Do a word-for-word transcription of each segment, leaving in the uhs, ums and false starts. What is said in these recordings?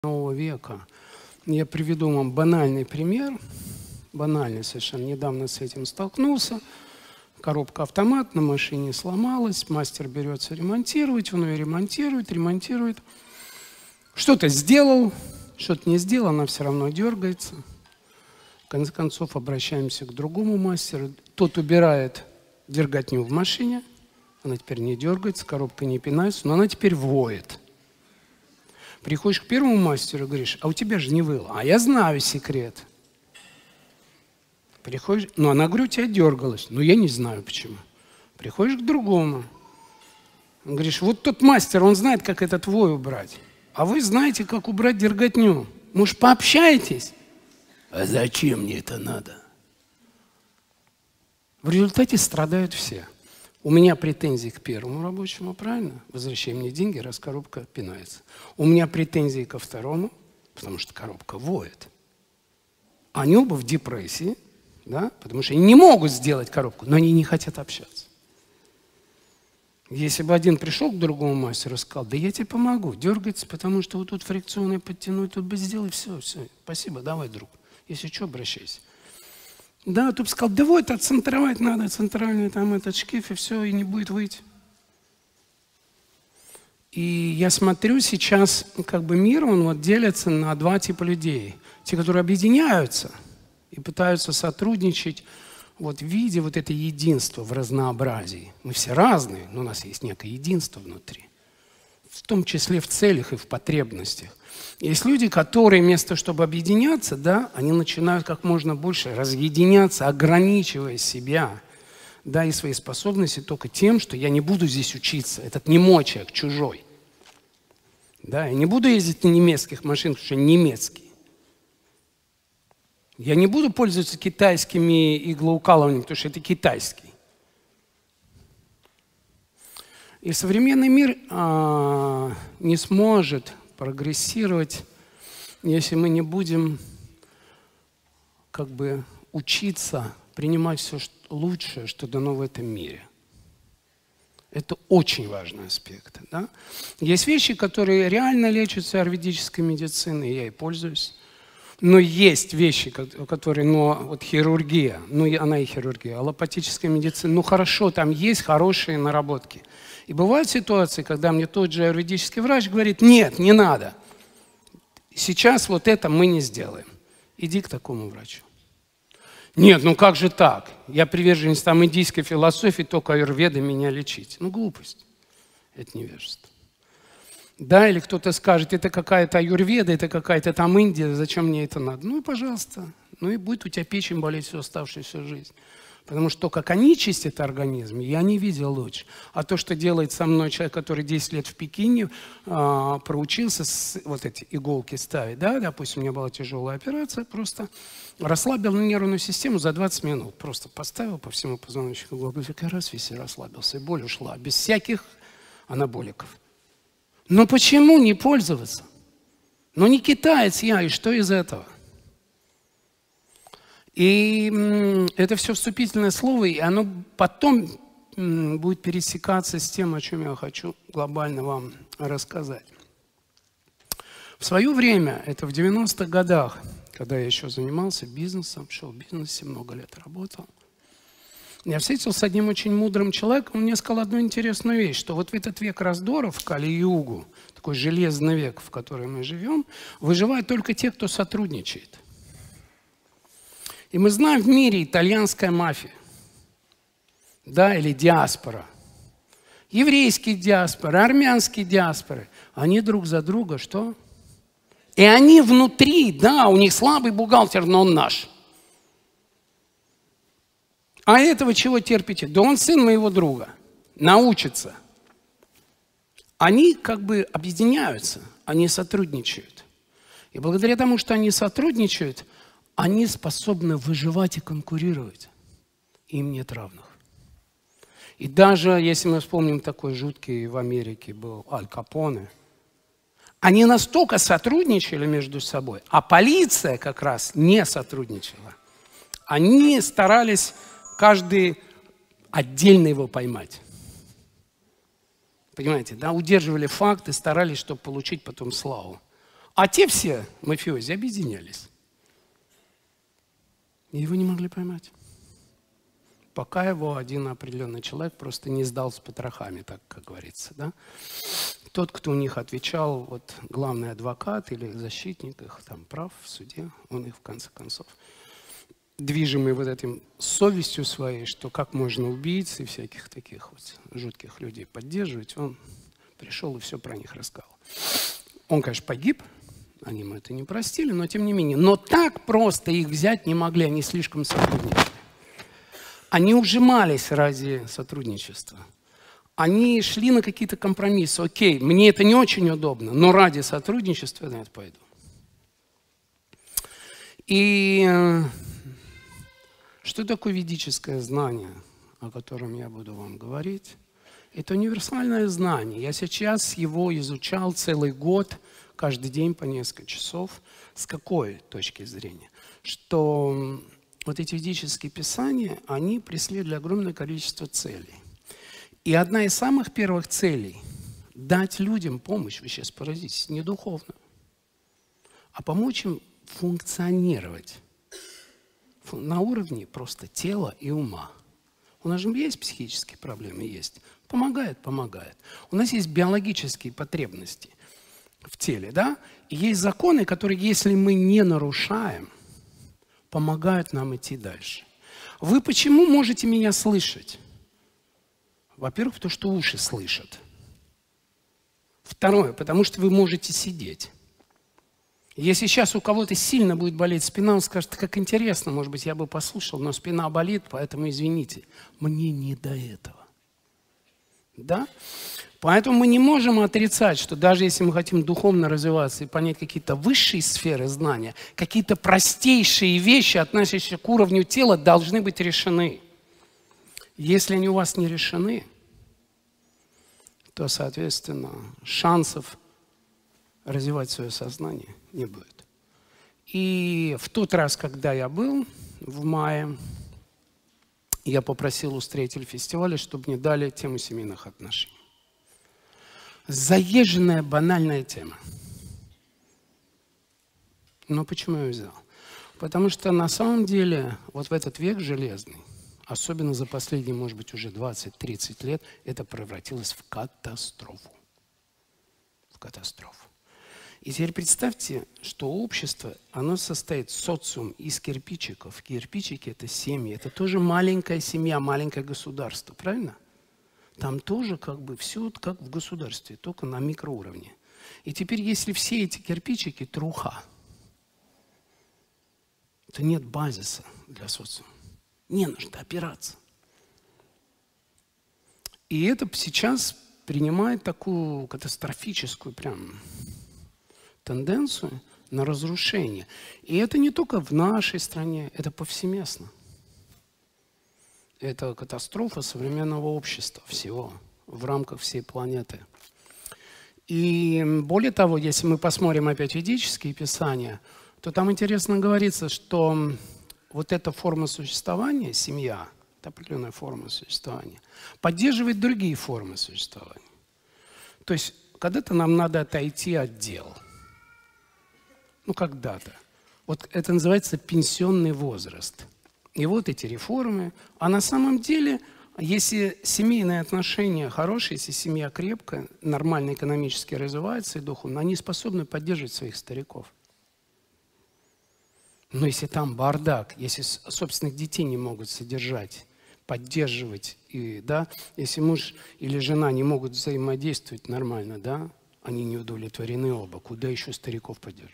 нового века. Я приведу вам банальный пример, банальный совершенно, недавно с этим столкнулся. Коробка-автомат на машине сломалась, мастер берется ремонтировать, он ее ремонтирует, ремонтирует. Что-то сделал, что-то не сделал, она все равно дергается. В конце концов обращаемся к другому мастеру. Тот убирает дерготню в машине, она теперь не дергается, коробка не пинается, но она теперь воет. Приходишь к первому мастеру и говоришь: а у тебя же не выло. А я знаю секрет. Приходишь, ну она, говорю, у тебя дергалась. Но я не знаю почему. Приходишь к другому. Говоришь: вот тот мастер, он знает, как этот вой убрать. А вы знаете, как убрать дерготню. Может, пообщаетесь? А зачем мне это надо? В результате страдают все. У меня претензии к первому рабочему, правильно? Возвращай мне деньги, раз коробка пинается. У меня претензии ко второму, потому что коробка воет. Они оба в депрессии, да? Потому что они не могут сделать коробку, но они не хотят общаться. Если бы один пришел к другому мастеру и сказал: да я тебе помогу, дергается, потому что вот тут фрикционное подтянуть, тут бы сделай, все, все, спасибо, давай, друг. Если что, обращайся. Да, тут сказал: да вот, отцентровать надо, центральный там этот шкив, и все, и не будет выйти. И я смотрю сейчас, как бы мир, он вот делится на два типа людей. Те, которые объединяются и пытаются сотрудничать вот в виде вот этого единства в разнообразии. Мы все разные, но у нас есть некое единство внутри. В том числе в целях и в потребностях. Есть люди, которые вместо того, чтобы объединяться, да, они начинают как можно больше разъединяться, ограничивая себя, да, и свои способности только тем, что я не буду здесь учиться. Этот не мой человек, чужой. Да, я не буду ездить на немецких машинах, потому что я немецкий. Я не буду пользоваться китайскими иглоукалываниями, потому что это китайский. И современный мир а, не сможет прогрессировать, если мы не будем как бы учиться принимать все лучшее, что дано в этом мире. Это очень важный аспект. Да? Есть вещи, которые реально лечатся аюрведической медициной, я и пользуюсь. Но есть вещи, которые, ну, вот хирургия, ну, она и хирургия, аллопатическая медицина, ну, хорошо, там есть хорошие наработки. И бывают ситуации, когда мне тот же аюрведический врач говорит: нет, не надо. Сейчас вот это мы не сделаем. Иди к такому врачу. Нет, ну как же так? Я приверженец там индийской философии, только аюрведа меня лечить. Ну, глупость. Это невежество. Да, или кто-то скажет: это какая-то аюрведа, это какая-то там Индия, зачем мне это надо? Ну и пожалуйста. Ну и будет у тебя печень болеть всю оставшуюся жизнь. Потому что то, как они чистят организм, я не видел лучше. А то, что делает со мной человек, который десять лет в Пекине а, проучился с, вот эти иголки ставить, да, допустим, у меня была тяжелая операция, просто расслабил нервную систему за двадцать минут. Просто поставил по всему позвоночнику иголку, и раз весь расслабился, и боль ушла, без всяких анаболиков. Но почему не пользоваться? Ну не китаец я, и что из этого? И это все вступительное слово, и оно потом будет пересекаться с тем, о чем я хочу глобально вам рассказать. В свое время, это в девяностых годах, когда я еще занимался бизнесом, шел в бизнесе, много лет работал, я встретился с одним очень мудрым человеком, он мне сказал одну интересную вещь, что вот в этот век раздоров, Кали-югу, такой железный век, в котором мы живем, выживают только те, кто сотрудничает. И мы знаем в мире итальянская мафия, да, или диаспора, еврейские диаспоры, армянские диаспоры, они друг за друга что? И они внутри, да, у них слабый бухгалтер, но он наш. А этого чего терпите? Да он сын моего друга, научится. Они как бы объединяются, они сотрудничают. И благодаря тому, что они сотрудничают, они способны выживать и конкурировать. Им нет равных. И даже если мы вспомним, такой жуткий в Америке был Аль Капоне, они настолько сотрудничали между собой, а полиция как раз не сотрудничала. Они старались каждый отдельно его поймать. Понимаете, да? Удерживали факты, старались, чтобы получить потом славу. А те все мафиози объединялись. И его не могли поймать. Пока его один определенный человек просто не сдал с потрохами, так как говорится. Да? Тот, кто у них отвечал, вот главный адвокат или защитник их там прав в суде, он их в конце концов, движимый вот этим совестью своей, что как можно убийц и всяких таких вот жутких людей поддерживать, он пришел и все про них рассказал. Он, конечно, погиб, они ему это не простили, но тем не менее. Но так просто их взять не могли, они слишком сотрудничали. Они ужимались ради сотрудничества. Они шли на какие-то компромиссы. Окей, мне это не очень удобно, но ради сотрудничества я на это пойду. И что такое ведическое знание, о котором я буду вам говорить? Это универсальное знание. Я сейчас его изучал целый год, каждый день по несколько часов. С какой точки зрения? Что вот эти ведические писания, они преследуют огромное количество целей. И одна из самых первых целей – дать людям помощь, вы сейчас поразитесь, не духовно, а помочь им функционировать на уровне просто тела и ума. У нас же есть психические проблемы, есть. Помогает, помогает. У нас есть биологические потребности в теле, да? И есть законы, которые, если мы не нарушаем, помогают нам идти дальше. Вы почему можете меня слышать? Во-первых, потому что уши слышат. Второе, потому что вы можете сидеть. Если сейчас у кого-то сильно будет болеть спина, он скажет, как интересно, может быть, я бы послушал, но спина болит, поэтому извините. Мне не до этого. Да? Поэтому мы не можем отрицать, что даже если мы хотим духовно развиваться и понять какие-то высшие сферы знания, какие-то простейшие вещи, относящиеся к уровню тела, должны быть решены. Если они у вас не решены, то, соответственно, шансов развивать свое сознание не будет. И в тот раз, когда я был в мае, я попросил устроителя фестиваля, чтобы мне дали тему семейных отношений. Заезженная, банальная тема. Но почему я ее взял? Потому что на самом деле вот в этот век железный, особенно за последние, может быть, уже двадцать-тридцать лет, это превратилось в катастрофу. В катастрофу. И теперь представьте, что общество, оно состоит, социум из кирпичиков. Кирпичики – это семьи, это тоже маленькая семья, маленькое государство, правильно? Там тоже как бы все как в государстве, только на микроуровне. И теперь, если все эти кирпичики – труха, то нет базиса для социума. Не на что опираться. И это сейчас принимает такую катастрофическую прям тенденцию на разрушение. И это не только в нашей стране, это повсеместно. Это катастрофа современного общества всего, в рамках всей планеты. И более того, если мы посмотрим опять ведические писания, то там интересно говорится, что вот эта форма существования, семья, это определенная форма существования, поддерживает другие формы существования. То есть когда-то нам надо отойти от дел. Ну, когда-то. Вот это называется пенсионный возраст. И вот эти реформы. А на самом деле, если семейные отношения хорошие, если семья крепкая, нормально экономически развивается и духовно, они способны поддерживать своих стариков. Но если там бардак, если собственных детей не могут содержать, поддерживать, и, да, если муж или жена не могут взаимодействовать нормально, да, они не удовлетворены оба, куда еще стариков поддерживать?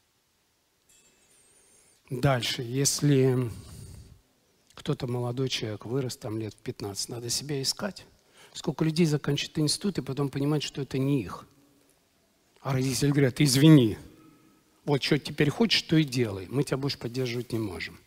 Дальше, если кто-то молодой человек вырос там лет в пятнадцать, надо себя искать. Сколько людей заканчивает институт и потом понимать, что это не их. А родители говорят, извини, вот что теперь хочешь, то и делай, мы тебя больше поддерживать не можем.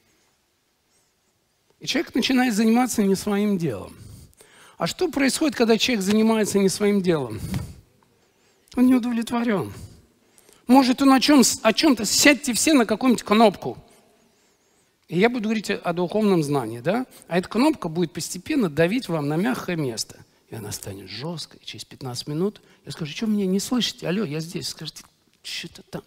И человек начинает заниматься не своим делом. А что происходит, когда человек занимается не своим делом? Он не удовлетворен. Может, он о, чем, о чем-то, сядьте все на какую-нибудь кнопку. И я буду говорить о духовном знании, да? А эта кнопка будет постепенно давить вам на мягкое место. И она станет жесткой. Через пятнадцать минут я скажу, что меня не слышите? Алло, я здесь. Скажите, что-то там.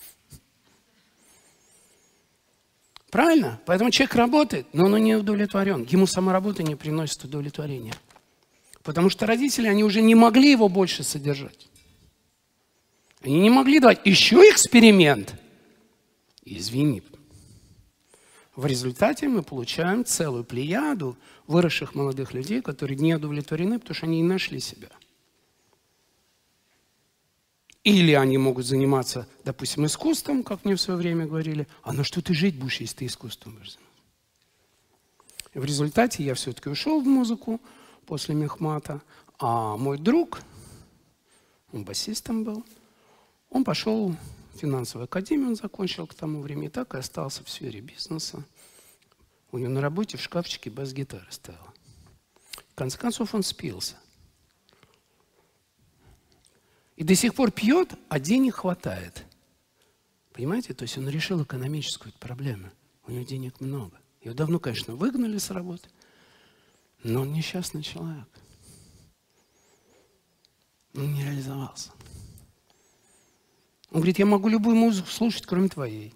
Правильно? Поэтому человек работает, но он не удовлетворен. Ему сама работа не приносит удовлетворения. Потому что родители, они уже не могли его больше содержать. Они не могли давать еще эксперимент. Извини. В результате мы получаем целую плеяду выросших молодых людей, которые не удовлетворены, потому что они не нашли себя. Или они могут заниматься, допустим, искусством, как мне в свое время говорили. А на что ты жить будешь, если ты искусством будешь заниматься? В результате я все-таки ушел в музыку после мехмата. А мой друг, он басистом был, он пошел в финансовую академию, он закончил к тому времени, и так и остался в сфере бизнеса. У него на работе в шкафчике бас-гитара стояла. В конце концов он спился. И до сих пор пьет, а денег хватает. Понимаете? То есть он решил экономическую проблему. У него денег много. Его давно, конечно, выгнали с работы, но он несчастный человек. Он не реализовался. Он говорит, я могу любую музыку слушать, кроме твоей.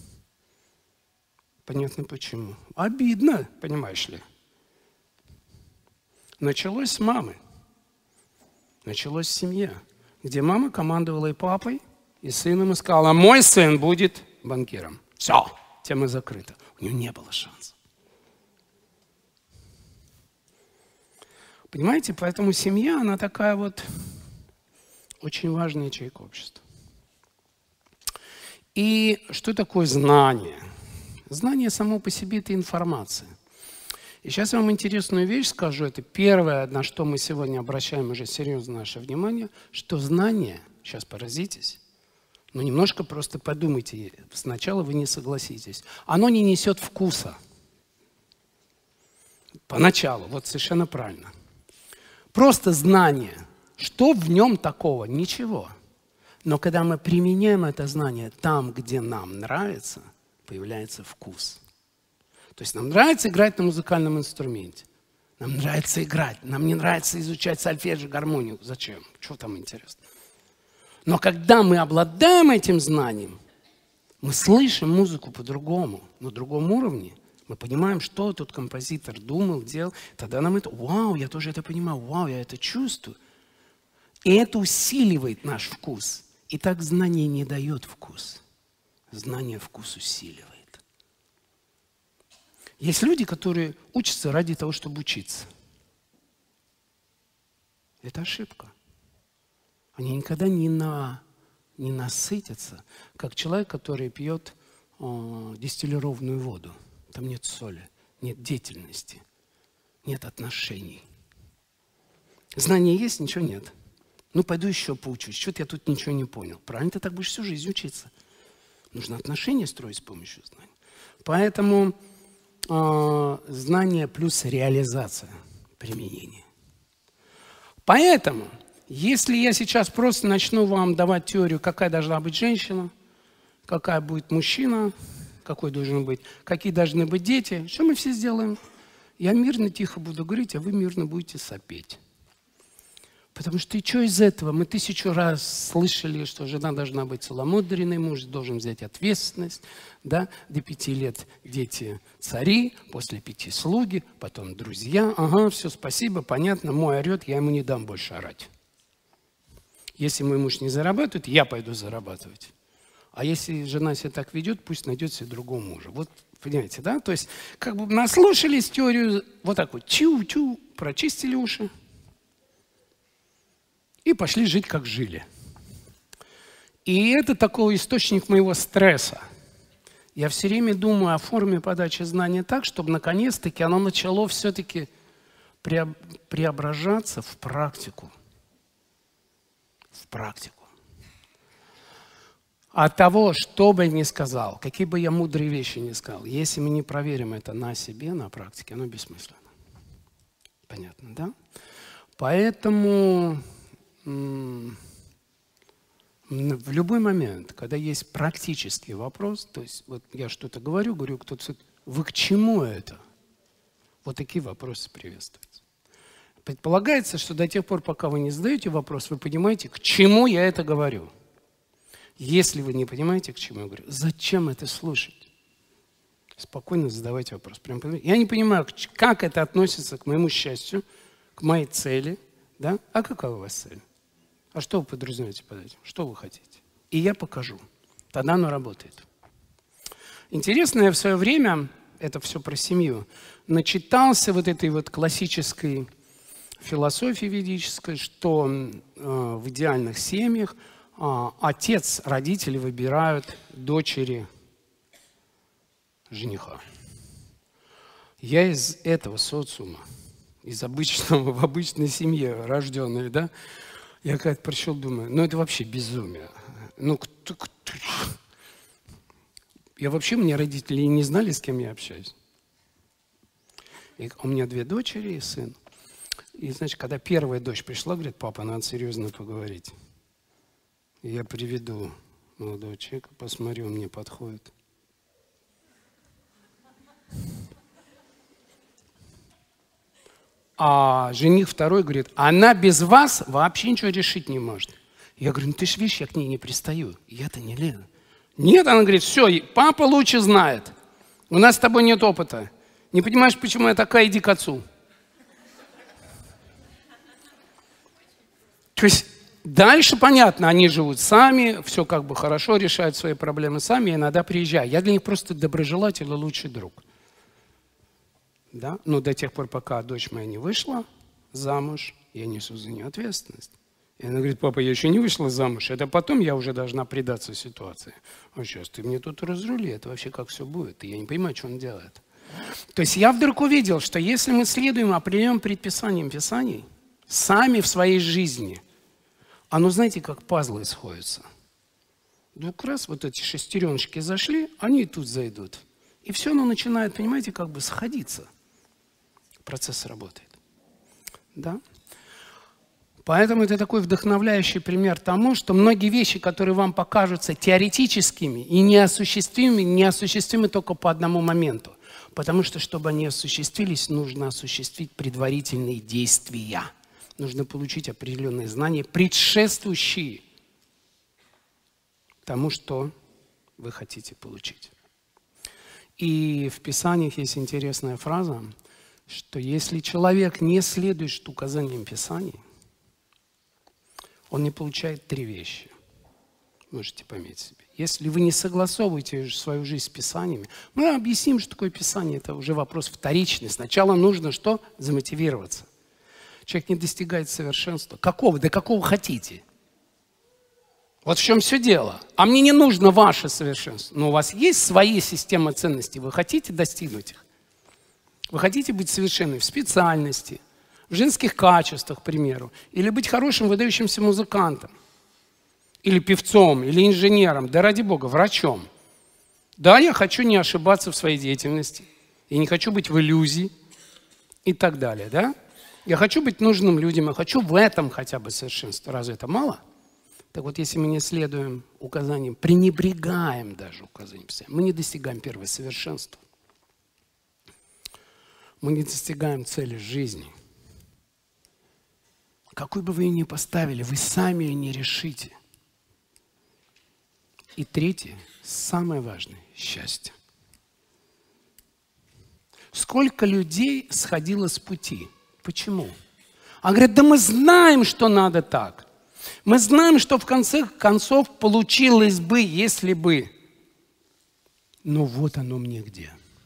Понятно почему. Обидно, понимаешь ли. Началось с мамы. Началось с семьи, где мама командовала и папой, и сыном, и сказала, мой сын будет банкиром. Все, тема закрыта. У него не было шансов. Понимаете, поэтому семья, она такая вот очень важная ячейка общества. И что такое знание? Знание само по себе – это информация. И сейчас я вам интересную вещь скажу. Это первое, на что мы сегодня обращаем уже серьезно наше внимание, что знание, сейчас поразитесь, но немножко просто подумайте, сначала вы не согласитесь, оно не несет вкуса. Поначалу, вот совершенно правильно. Просто знание. Что в нем такого? Ничего. Но когда мы применяем это знание там, где нам нравится, появляется вкус. То есть нам нравится играть на музыкальном инструменте. Нам нравится играть. Нам не нравится изучать сольфеджио, гармонию. Зачем? Что там интересно? Но когда мы обладаем этим знанием, мы слышим музыку по-другому, на другом уровне. Мы понимаем, что тут композитор думал, делал. Тогда нам это, вау, я тоже это понимаю, вау, я это чувствую. И это усиливает наш вкус. И так знание не дает вкус. Знание вкус усиливает. Есть люди, которые учатся ради того, чтобы учиться. Это ошибка. Они никогда не, на, не насытятся, как человек, который пьет э, дистиллированную воду. Там нет соли, нет деятельности, нет отношений. Знания есть, ничего нет. Ну, пойду еще поучусь. Что-то я тут ничего не понял. Правильно, ты так будешь всю жизнь учиться. Нужно отношения строить с помощью знаний. Поэтому э, знание плюс реализация, применение. Поэтому, если я сейчас просто начну вам давать теорию, какая должна быть женщина, какая будет мужчина, какой должен быть, какие должны быть дети, что мы все сделаем? Я мирно, тихо буду говорить, а вы мирно будете сопеть. Потому что и что из этого? Мы тысячу раз слышали, что жена должна быть целомудренной, муж должен взять ответственность. Да? До пяти лет дети цари, после пяти слуги, потом друзья. Ага, все, спасибо, понятно, мой орет, я ему не дам больше орать. Если мой муж не зарабатывает, я пойду зарабатывать. А если жена себя так ведет, пусть найдет себе другого мужа. Вот, понимаете, да? То есть, как бы наслушались теорию, вот так вот, чу-чу, прочистили уши. И пошли жить, как жили. И это такой источник моего стресса. Я все время думаю о форме подачи знания так, чтобы наконец-таки оно начало все-таки преображаться в практику. В практику. От того, что бы я ни сказал, какие бы я мудрые вещи ни сказал, если мы не проверим это на себе, на практике, оно бессмысленно. Понятно, да? Поэтому в любой момент, когда есть практический вопрос, то есть вот я что-то говорю, говорю, кто-то, вы к чему это? Вот такие вопросы приветствуются. Предполагается, что до тех пор, пока вы не задаете вопрос, вы понимаете, к чему я это говорю. Если вы не понимаете, к чему я говорю, зачем это слушать? Спокойно задавайте вопрос. Прям, я не понимаю, как это относится к моему счастью, к моей цели. Да? А какая у вас цель? А что вы подразумеваете под этим? Что вы хотите? И я покажу. Тогда оно работает. Интересно, я в свое время, это все про семью, начитался вот этой вот классической философии ведической, что э, в идеальных семьях э, отец, родители выбирают дочери жениха. Я из этого социума, из обычного, в обычной семье рожденной, да, я как-то пришел, думаю, ну это вообще безумие. Ну, кто, кто... Я вообще, мне родители не знали, с кем я общаюсь. И у меня две дочери и сын. И, значит, когда первая дочь пришла, говорит, папа, надо серьезно поговорить. И я приведу молодого человека, посмотрю, он мне подходит. А жених второй говорит, она без вас вообще ничего решить не может. Я говорю, ну ты ж видишь, я к ней не пристаю. Я-то не лезу. Нет, она говорит, все, папа лучше знает. У нас с тобой нет опыта. Не понимаешь, почему я такая, иди к отцу. То есть дальше понятно, они живут сами, все как бы хорошо, решают свои проблемы сами, я иногда приезжаю. Я для них просто доброжелатель и лучший друг. Да? Но до тех пор, пока дочь моя не вышла замуж, я несу за нее ответственность. И она говорит, папа, я еще не вышла замуж, это потом я уже должна предаться ситуации. А сейчас ты мне тут разрули, это вообще как все будет, и я не понимаю, что он делает. То есть я вдруг увидел, что если мы следуем определенным предписаниям Писаний, сами в своей жизни, оно, знаете, как пазлы сходятся. Вдруг раз вот эти шестереночки зашли, они и тут зайдут. И все оно начинает, понимаете, как бы сходиться. Процесс работает. Да? Поэтому это такой вдохновляющий пример тому, что многие вещи, которые вам покажутся теоретическими и неосуществимыми, неосуществимы только по одному моменту. Потому что, чтобы они осуществились, нужно осуществить предварительные действия. Нужно получить определенные знания, предшествующие тому, что вы хотите получить. И в Писаниях есть интересная фраза, что если человек не следует указаниям Писаний, он не получает три вещи. Можете пометить себе. Если вы не согласовываете свою жизнь с Писаниями, мы объясним, что такое Писание. Это уже вопрос вторичный. Сначала нужно что? Замотивироваться. Человек не достигает совершенства. Какого? Да какого хотите? Вот в чем все дело. А мне не нужно ваше совершенство. Но у вас есть свои системы ценностей. Вы хотите достигнуть их? Вы хотите быть совершенным в специальности, в женских качествах, к примеру, или быть хорошим выдающимся музыкантом, или певцом, или инженером, да ради Бога, врачом. Да, я хочу не ошибаться в своей деятельности, я не хочу быть в иллюзии и так далее, да? Я хочу быть нужным людям, я хочу в этом хотя бы совершенство. Разве это мало? Так вот, если мы не следуем указаниям, пренебрегаем даже указаниям, мы не достигаем первого совершенства. Мы не достигаем цели жизни. Какой бы вы ее ни поставили, вы сами ее не решите. И третье, самое важное – счастье. Сколько людей сходило с пути? Почему? А говорят, да мы знаем, что надо так. Мы знаем, что в конце концов получилось бы, если бы. Но вот оно мне где.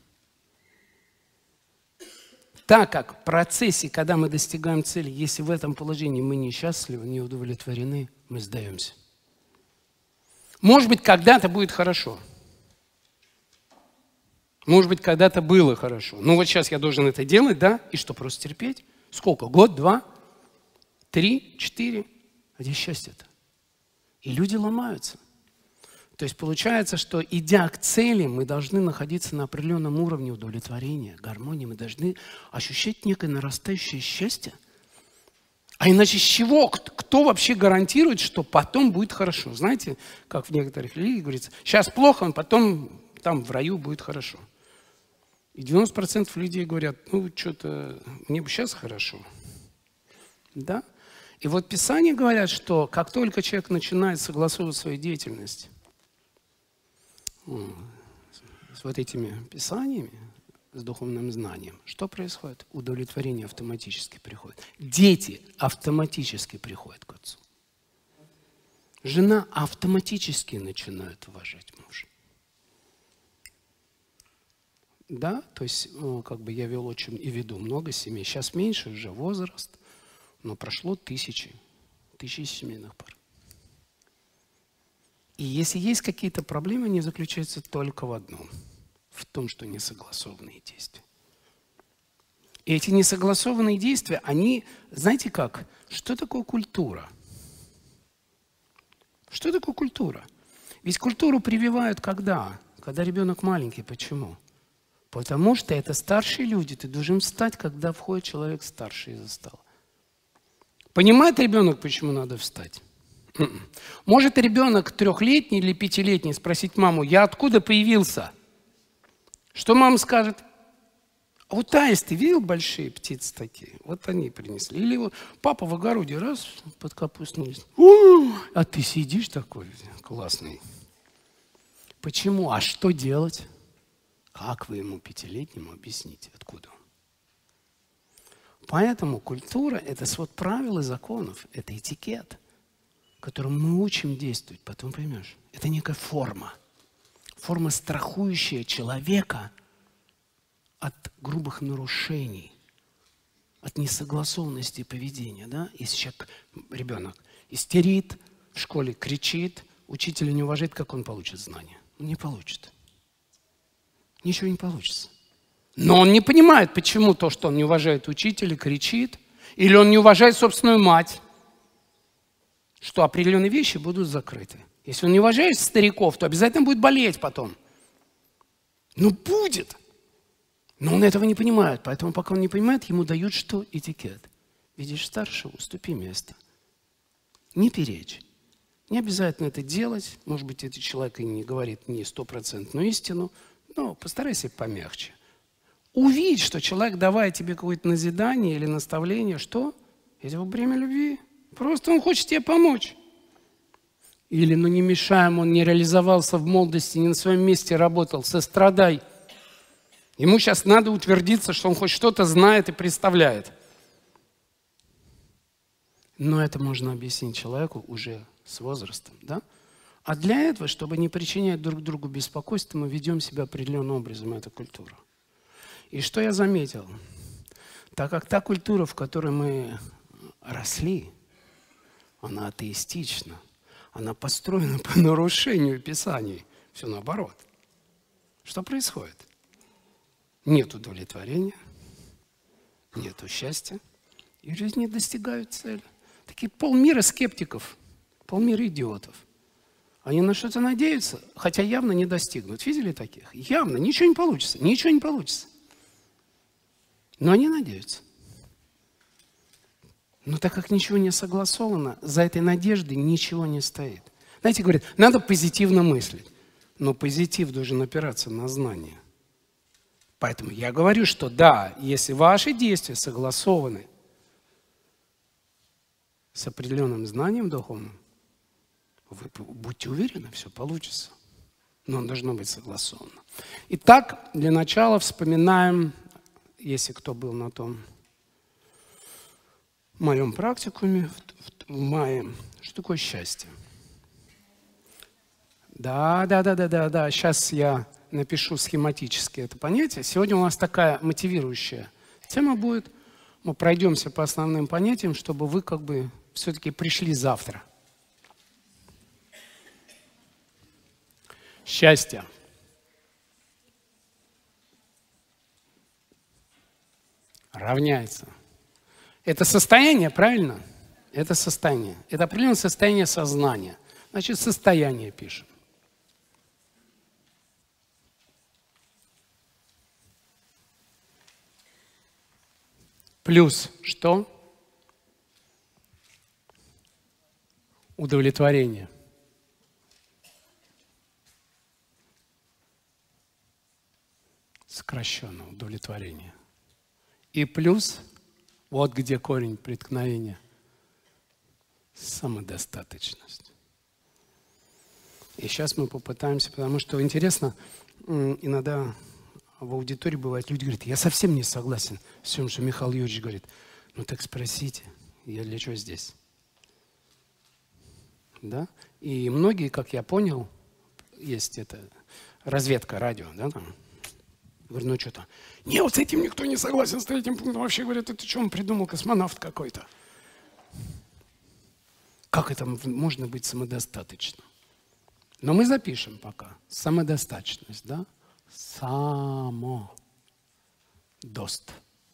Так как в процессе, когда мы достигаем цели, если в этом положении мы несчастливы, не удовлетворены, мы сдаемся. Может быть, когда-то будет хорошо. Может быть, когда-то было хорошо. Ну вот сейчас я должен это делать, да? И что, просто терпеть? Сколько? Год, два, три, четыре? А где счастье-то? И люди ломаются. То есть получается, что идя к цели, мы должны находиться на определенном уровне удовлетворения, гармонии. Мы должны ощущать некое нарастающее счастье. А иначе с чего? Кто вообще гарантирует, что потом будет хорошо? Знаете, как в некоторых религиях говорится, сейчас плохо, а потом там в раю будет хорошо. И девяносто процентов людей говорят, ну что-то мне бы сейчас хорошо. Да? И вот Писания говорят, что как только человек начинает согласовывать свою деятельность с вот этими Писаниями, с духовным знанием, что происходит? Удовлетворение автоматически приходит. Дети автоматически приходят к отцу. Жена автоматически начинает уважать мужа. Да, то есть, как бы я вел очень и веду много семей. Сейчас меньше уже возраст, но прошло тысячи, тысячи семейных пар. И если есть какие-то проблемы, они заключаются только в одном. В том, что несогласованные действия. И эти несогласованные действия, они, знаете как, что такое культура? Что такое культура? Ведь культуру прививают когда? Когда ребенок маленький. Почему? Потому что это старшие люди. Ты должен встать, когда входит человек старший из-за стола. Понимает ребенок, почему надо встать? Может ребенок трехлетний или пятилетний спросить маму: я откуда появился? Что мама скажет? А вот аисты, видел большие птицы такие? Вот они принесли. Или вот папа в огороде раз под капустный лист. А ты сидишь такой классный. Почему? А что делать? Как вы ему пятилетнему объясните? Откуда? Поэтому культура – это свод правил и законов. Это этикет, которым мы учим действовать. Потом поймешь. Это некая форма. Форма, страхующая человека от грубых нарушений, от несогласованности поведения. Да? Если человек, ребенок истерит, в школе кричит, учителя не уважает, как он получит знания? Он не получит. Ничего не получится. Но он не понимает, почему то, что он не уважает учителя, кричит, или он не уважает собственную мать, что определенные вещи будут закрыты. Если он не уважает стариков, то обязательно будет болеть потом. Ну, будет. Но он этого не понимает. Поэтому, пока он не понимает, ему дают что? Этикет. Видишь старшего, уступи место. Не перечь. Не обязательно это делать. Может быть, этот человек и не говорит не стопроцентную истину, но постарайся помягче. Увидь, что человек, давая тебе какое-то назидание или наставление, что? Это во время любви. Просто он хочет тебе помочь. Или, ну не мешаем, он не реализовался в молодости, не на своем месте работал, сострадай. Ему сейчас надо утвердиться, что он хоть что-то знает и представляет. Но это можно объяснить человеку уже с возрастом, да? А для этого, чтобы не причинять друг другу беспокойство, мы ведем себя определенным образом, это культура. И что я заметил? Так как та культура, в которой мы росли, она атеистична, она построена по нарушению Писаний. Все наоборот. Что происходит? Нет удовлетворения, нет счастья, и в жизни не достигают цели. Такие полмира скептиков, полмира идиотов. Они на что-то надеются, хотя явно не достигнут. Видели таких? Явно ничего не получится, ничего не получится. Но они надеются. Но так как ничего не согласовано, за этой надеждой ничего не стоит. Знаете, говорят, надо позитивно мыслить. Но позитив должен опираться на знания. Поэтому я говорю, что да, если ваши действия согласованы с определенным знанием духовным, вы будьте уверены, все получится. Но оно должно быть согласовано. Итак, для начала вспоминаем, если кто был на том в моем практикуме в мае, что такое счастье. Да, да, да, да, да, да. Сейчас я напишу схематически это понятие. Сегодня у нас такая мотивирующая тема будет. Мы пройдемся по основным понятиям, чтобы вы как бы все-таки пришли завтра. Счастье. Равняется. Это состояние, правильно? Это состояние. Это определенное состояние сознания. Значит, состояние пишем. Плюс что? Удовлетворение. Сокращенное удовлетворение. И плюс, вот где корень преткновения, самодостаточность. И сейчас мы попытаемся, потому что интересно, иногда в аудитории бывают люди, говорят, я совсем не согласен с тем, что Михаил Юрьевич говорит. Ну так спросите, я для чего здесь? Да? И многие, как я понял, есть это разведка радио, да, там. Говорю, ну что-то. Не, вот с этим никто не согласен, с третьим пунктом. Вообще говорят, это что он придумал, космонавт какой-то. Как это можно быть самодостаточным? Но мы запишем пока. Самодостаточность, да? Самодост.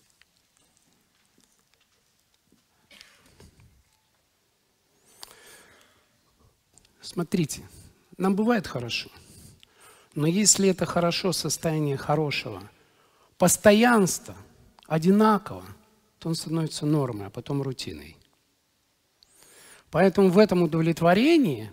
Смотрите, нам бывает хорошо. Но если это хорошо, состояние хорошего, постоянство, одинаково, то он становится нормой, а потом рутиной. Поэтому в этом удовлетворении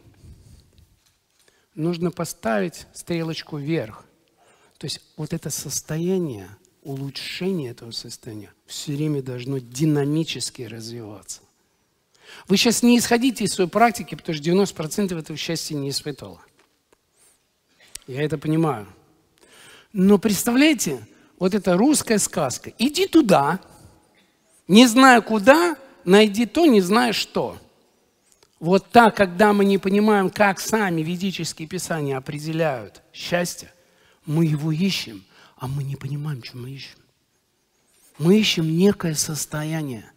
нужно поставить стрелочку вверх. То есть вот это состояние, улучшение этого состояния все время должно динамически развиваться. Вы сейчас не исходите из своей практики, потому что девяносто процентов этого счастья не испытывало. Я это понимаю. Но представляете, вот эта русская сказка. Иди туда, не зная куда, найди то, не зная что. Вот так, когда мы не понимаем, как сами ведические писания определяют счастье, мы его ищем, а мы не понимаем, что мы ищем. Мы ищем некое состояние.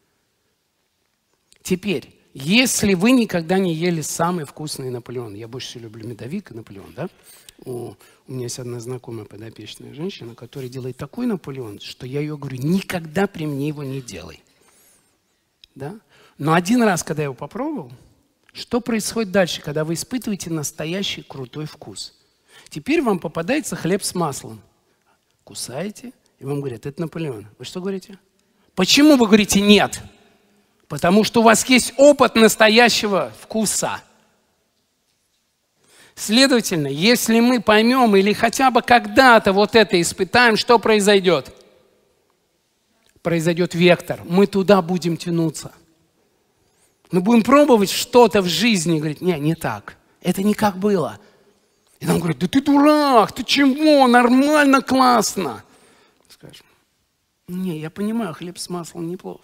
Теперь, если вы никогда не ели самый вкусный Наполеон, я больше всего люблю медовик и Наполеон, да? У, у меня есть одна знакомая подопечная женщина, которая делает такой Наполеон, что я ее говорю, никогда при мне его не делай. Да? Но один раз, когда я его попробовал, что происходит дальше, когда вы испытываете настоящий крутой вкус? Теперь вам попадается хлеб с маслом. Кусаете, и вам говорят, это Наполеон. Вы что говорите? Почему вы говорите нет? Потому что у вас есть опыт настоящего вкуса. Следовательно, если мы поймем или хотя бы когда-то вот это испытаем, что произойдет? Произойдет вектор. Мы туда будем тянуться. Мы будем пробовать что-то в жизни. Говорит, не, не так. Это не как было. И нам говорят, да ты дурак, ты чего? Нормально, классно. Скажем, не, я понимаю, хлеб с маслом неплохо.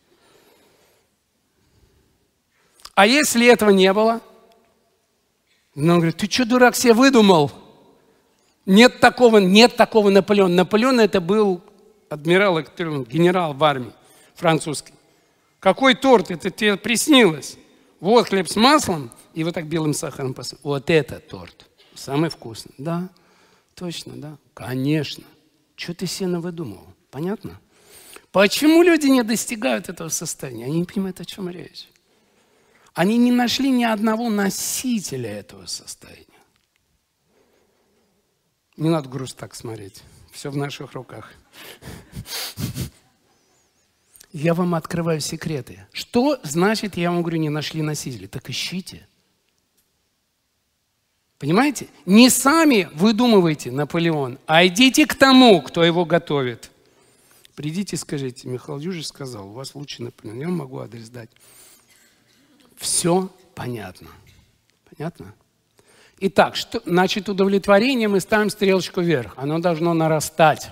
А если этого не было? Нам говорят, ты что, дурак, себе выдумал? Нет такого, нет такого Наполеона. Наполеон это был адмирал, генерал в армии французский. Какой торт? Это тебе приснилось. Вот хлеб с маслом и вот так белым сахаром посыпать. Вот это торт. Самый вкусный. Да, точно, да. Конечно. Что ты себе выдумал? Понятно? Почему люди не достигают этого состояния? Они не понимают, о чем речь. Они не нашли ни одного носителя этого состояния. Не надо грусть так смотреть. Все в наших руках. Я вам открываю секреты. Что значит, я вам говорю, не нашли носителя? Так ищите. Понимаете? Не сами выдумывайте Наполеон, а идите к тому, кто его готовит. Придите и скажите, Михаил Юрьевич сказал, у вас лучший Наполеон. Я вам могу адрес дать. Все понятно. Понятно? Итак, что, значит, удовлетворение мы ставим стрелочку вверх. Оно должно нарастать.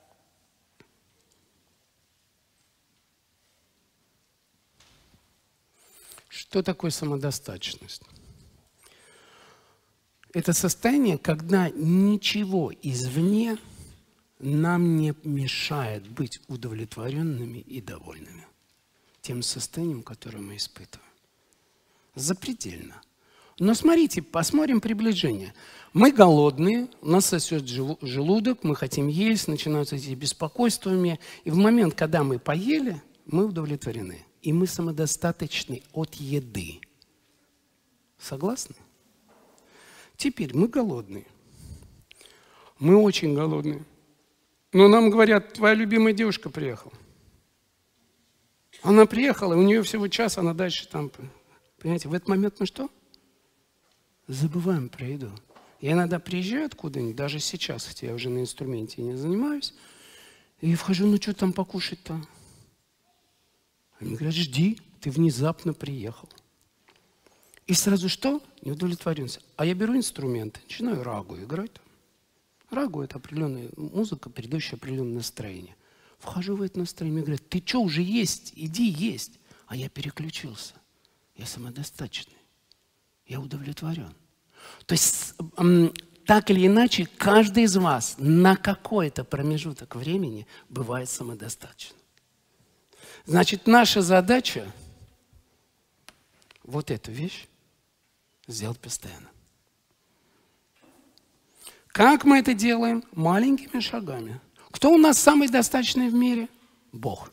Что такое самодостаточность? Это состояние, когда ничего извне нам не мешает быть удовлетворенными и довольными тем состоянием, которое мы испытываем. Запредельно. Но смотрите, посмотрим приближение. Мы голодные, у нас сосет желудок, мы хотим есть, начинаются эти беспокойства. И в момент, когда мы поели, мы удовлетворены. И мы самодостаточны от еды. Согласны? Теперь мы голодные. Мы очень голодные. Но нам говорят, твоя любимая девушка приехала. Она приехала, у нее всего час, она дальше там... Понимаете, в этот момент мы что? Забываем про еду. Я иногда приезжаю откуда-нибудь, даже сейчас, хотя я уже на инструменте не занимаюсь, и вхожу, ну что там покушать-то? Они говорят, жди. ты внезапно приехал. И сразу что? Неудовлетворенность. А я беру инструменты, начинаю рагу играть. Рагу – это определенная музыка, передающая определенное настроение. Вхожу в это настроение и говорят, ты что, уже есть? Иди есть. А я переключился. Я самодостаточный. Я удовлетворен. То есть, так или иначе, каждый из вас на какой-то промежуток времени бывает самодостаточным. Значит, наша задача вот эту вещь сделать постоянно. Как мы это делаем? Маленькими шагами. Кто у нас самый достаточный в мире? Бог.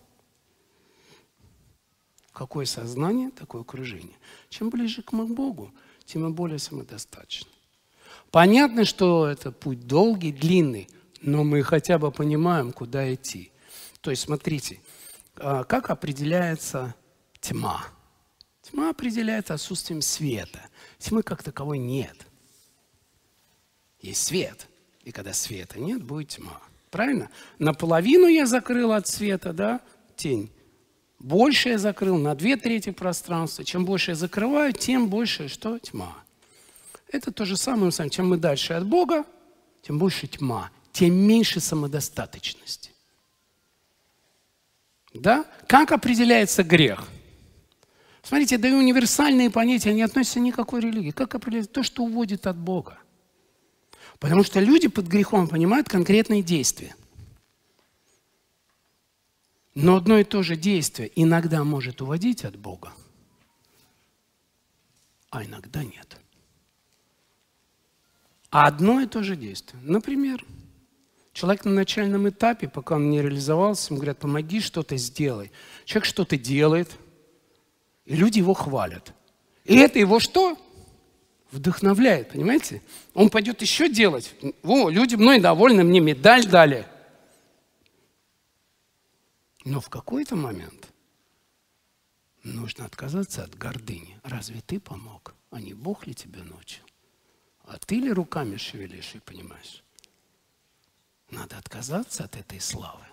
Какое сознание, такое окружение. Чем ближе к Богу, тем мы более самодостаточны. Понятно, что это путь долгий, длинный, но мы хотя бы понимаем, куда идти. То есть, смотрите, как определяется тьма? Тьма определяется отсутствием света. Тьмы как таковой нет. Есть свет. И когда света нет, будет тьма. Правильно? Наполовину я закрыл от света, да, тень. Больше я закрыл на две трети пространства. Чем больше я закрываю, тем больше что? Тьма. Это то же самое. Чем мы дальше от Бога, тем больше тьма, тем меньше самодостаточности. Да? Как определяется грех? Смотрите, да и универсальные понятия не относятся ни к какой религии. Как определяется то, что уводит от Бога? Потому что люди под грехом понимают конкретные действия. Но одно и то же действие иногда может уводить от Бога, а иногда нет. А одно и то же действие. Например, человек на начальном этапе, пока он не реализовался, ему говорят, помоги, что-то сделай. Человек что-то делает, и люди его хвалят. И это его что? Вдохновляет, понимаете? Он пойдет еще делать. О, люди мной довольны, мне медаль дали. Но в какой-то момент нужно отказаться от гордыни. Разве ты помог? А не Бог ли тебя научил? А ты ли руками шевелишь и понимаешь? Надо отказаться от этой славы.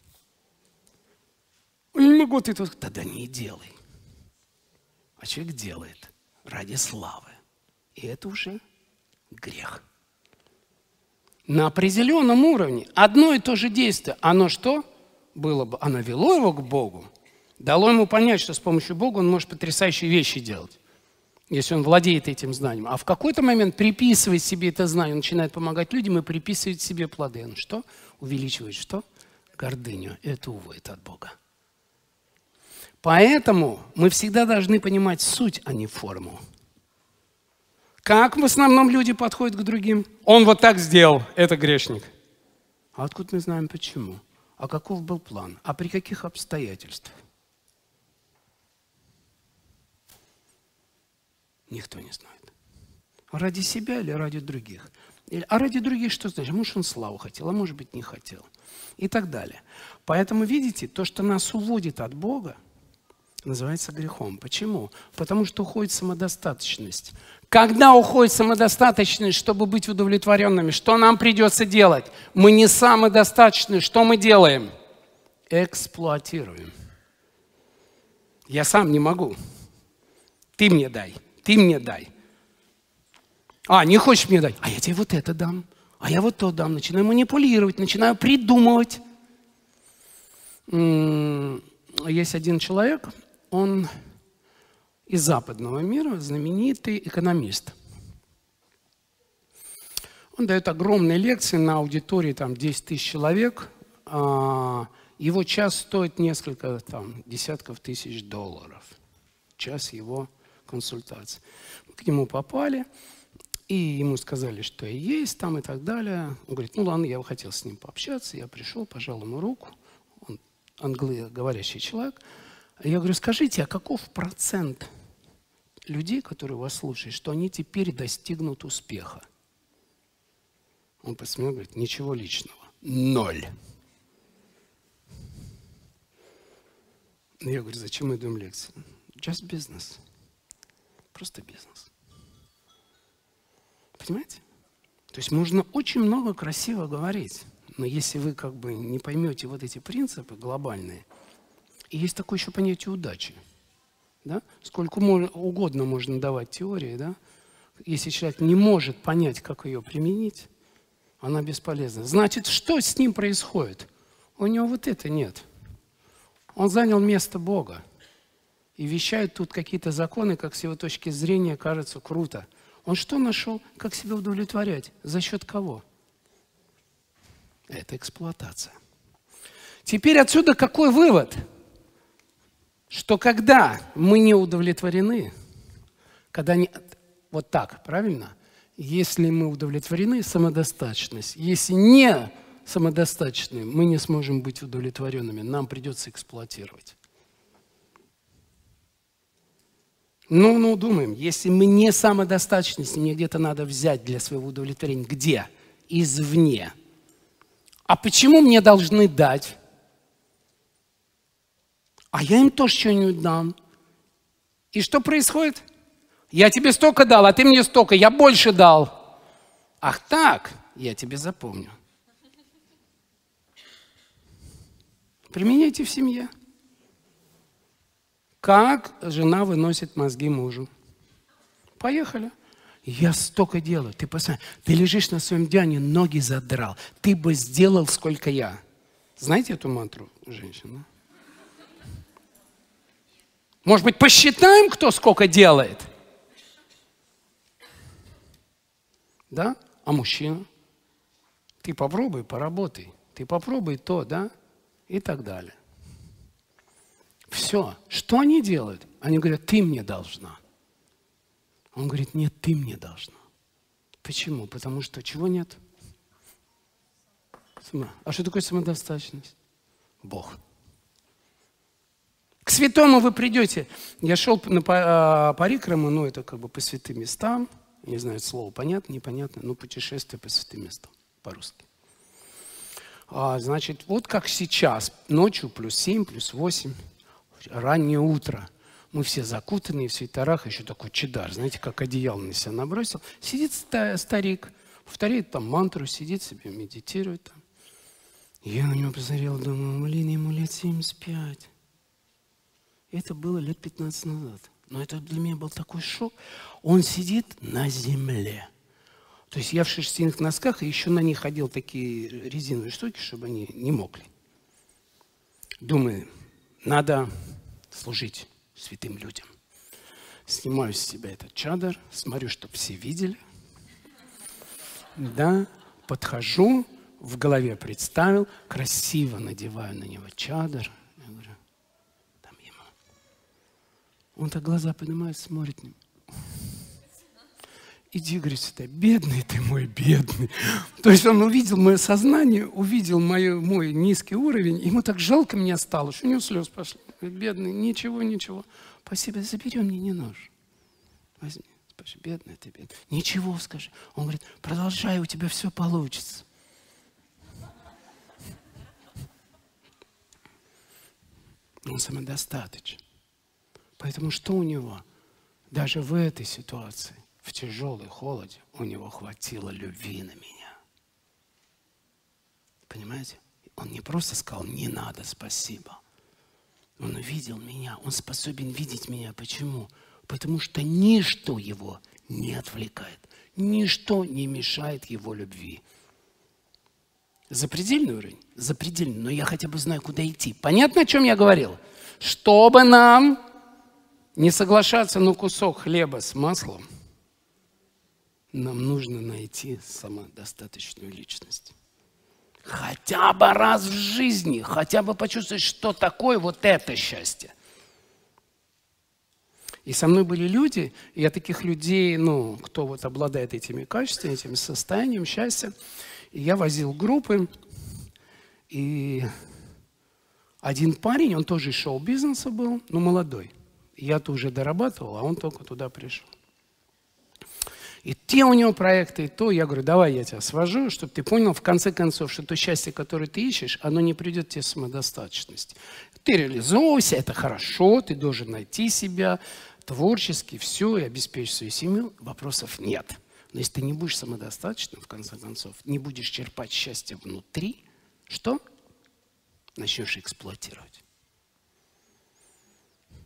Я не могу, ты тут. Тогда не делай. А человек делает ради славы. И это уже грех. На определенном уровне одно и то же действие. Оно что? Было бы, оно вело его к Богу, дало ему понять, что с помощью Бога он может потрясающие вещи делать, если он владеет этим знанием. А в какой-то момент приписывает себе это знание, начинает помогать людям и приписывает себе плоды. Он что? Увеличивает что? Гордыню. Это уводит от Бога. Поэтому мы всегда должны понимать суть, а не форму. Как в основном люди подходят к другим? Он вот так сделал, это грешник. А откуда мы знаем почему? А каков был план? А при каких обстоятельствах? Никто не знает. Ради себя или ради других? А ради других что значит? Может, он славу хотел, а может быть, не хотел. И так далее. Поэтому, видите, то, что нас уводит от Бога, называется грехом. Почему? Потому что уходит самодостаточность. Когда уходит самодостаточность, чтобы быть удовлетворенными, что нам придется делать? Мы не самодостаточны. Что мы делаем? Эксплуатируем. Я сам не могу. Ты мне дай. Ты мне дай. А, не хочешь мне дать? А я тебе вот это дам. А я вот то дам. Начинаю манипулировать, начинаю придумывать. Есть один человек, он из западного мира, знаменитый экономист. Он дает огромные лекции на аудитории, там десять тысяч человек. Его час стоит несколько там, десятков тысяч долларов. Час его консультации. Мы к нему попали, и ему сказали, что и есть там и так далее. Он говорит, ну ладно, я хотел с ним пообщаться. Я пришел, пожал ему руку. Он англоговорящий человек. Я говорю, скажите, а каков процент людей, которые вас слушают, что они теперь достигнут успеха? Он посмотрел, говорит, ничего личного. Ноль. Я говорю, зачем мы идем лекцию? Just business. Просто бизнес. Понимаете? То есть можно очень много красиво говорить, но если вы как бы не поймете вот эти принципы глобальные, и есть такое еще понятие удачи. Да? Сколько угодно можно давать теории, да? Если человек не может понять, как ее применить, она бесполезна. Значит, что с ним происходит? У него вот это нет. Он занял место Бога и вещает тут какие-то законы, как с его точки зрения кажется круто. Он что нашел? Как себя удовлетворять? За счет кого? Это эксплуатация. Теперь отсюда какой вывод? Что когда мы не удовлетворены, когда не... Вот так, правильно? Если мы удовлетворены, самодостаточность. Если не самодостаточны, мы не сможем быть удовлетворенными. Нам придется эксплуатировать. Ну, ну, думаем, если мы не самодостаточны, мне где-то надо взять для своего удовлетворения. Где? Извне. А почему мне должны дать? А я им тоже что-нибудь дам. И что происходит? Я тебе столько дал, а ты мне столько, я больше дал. Ах так, я тебе запомню. Применяйте в семье. Как жена выносит мозги мужу. Поехали. Я столько делаю. Ты посмотри, ты лежишь на своем диване, ноги задрал. Ты бы сделал, сколько я. Знаете эту мантру женщин? Да? Может быть, посчитаем, кто сколько делает? Да? А мужчина? Ты попробуй, поработай. Ты попробуй то, да? И так далее. Все. Что они делают? Они говорят, ты мне должна. Он говорит, нет, ты мне должна. Почему? Потому что чего нет? А что такое самодостаточность? Бог. К святому вы придете. Я шел на парикраму, ну это как бы по святым местам. Не знаю, слово понятно, непонятно, но путешествие по святым местам по-русски. А, значит, вот как сейчас, ночью плюс семь, плюс восемь, раннее утро. Мы все закутанные в свитерах, еще такой чедар, знаете, как одеяло на себя набросил. Сидит старик, повторяет там мантру, сидит себе, медитирует там. Я на него посмотрел, думаю, блин, ему лет семьдесят пять. Это было лет пятнадцать назад. Но это для меня был такой шок. Он сидит на земле. То есть я в шерстяных носках, и еще на них ходил такие резиновые штуки, чтобы они не мокли. Думаю, надо служить святым людям. Снимаю с себя этот чадр, смотрю, чтобы все видели. Да, подхожу, в голове представил, красиво надеваю на него чадр. Я говорю, там ему. Он так глаза поднимает, смотрит на меня. Иди, говорит, сюда, бедный ты мой, бедный. То есть он увидел мое сознание, увидел мой, мой низкий уровень, ему так жалко меня стало, что у него слез пошли. Говорит, бедный, ничего, ничего. Спасибо, забери мне не нож. Возьми, спасибо, бедный ты, бедный. Ничего, скажи. Он говорит, продолжай, у тебя все получится. Он самодостаточен. Поэтому что у него? Даже в этой ситуации, в тяжелой холоде, у него хватило любви на меня. Понимаете? Он не просто сказал, не надо, спасибо. Он увидел меня, он способен видеть меня. Почему? Потому что ничто его не отвлекает. Ничто не мешает его любви. Запредельный уровень? Запредельный. Но я хотя бы знаю, куда идти. Понятно, о чем я говорил? Чтобы нам не соглашаться на кусок хлеба с маслом, нам нужно найти самодостаточную личность. Хотя бы раз в жизни, хотя бы почувствовать, что такое вот это счастье. И со мной были люди, и я таких людей, ну, кто вот обладает этими качествами, этим состоянием счастья, и я возил группы, и один парень, он тоже из шоу-бизнеса был, но молодой. Я-то уже дорабатывал, а он только туда пришел. И те у него проекты, и то, я говорю, давай я тебя свожу, чтобы ты понял, в конце концов, что то счастье, которое ты ищешь, оно не придет тебе самодостаточности. Ты реализуйся, это хорошо, ты должен найти себя творчески, все, и обеспечить свою семью. Вопросов нет. Но если ты не будешь самодостаточным, в конце концов, не будешь черпать счастье внутри, что? Начнешь эксплуатировать.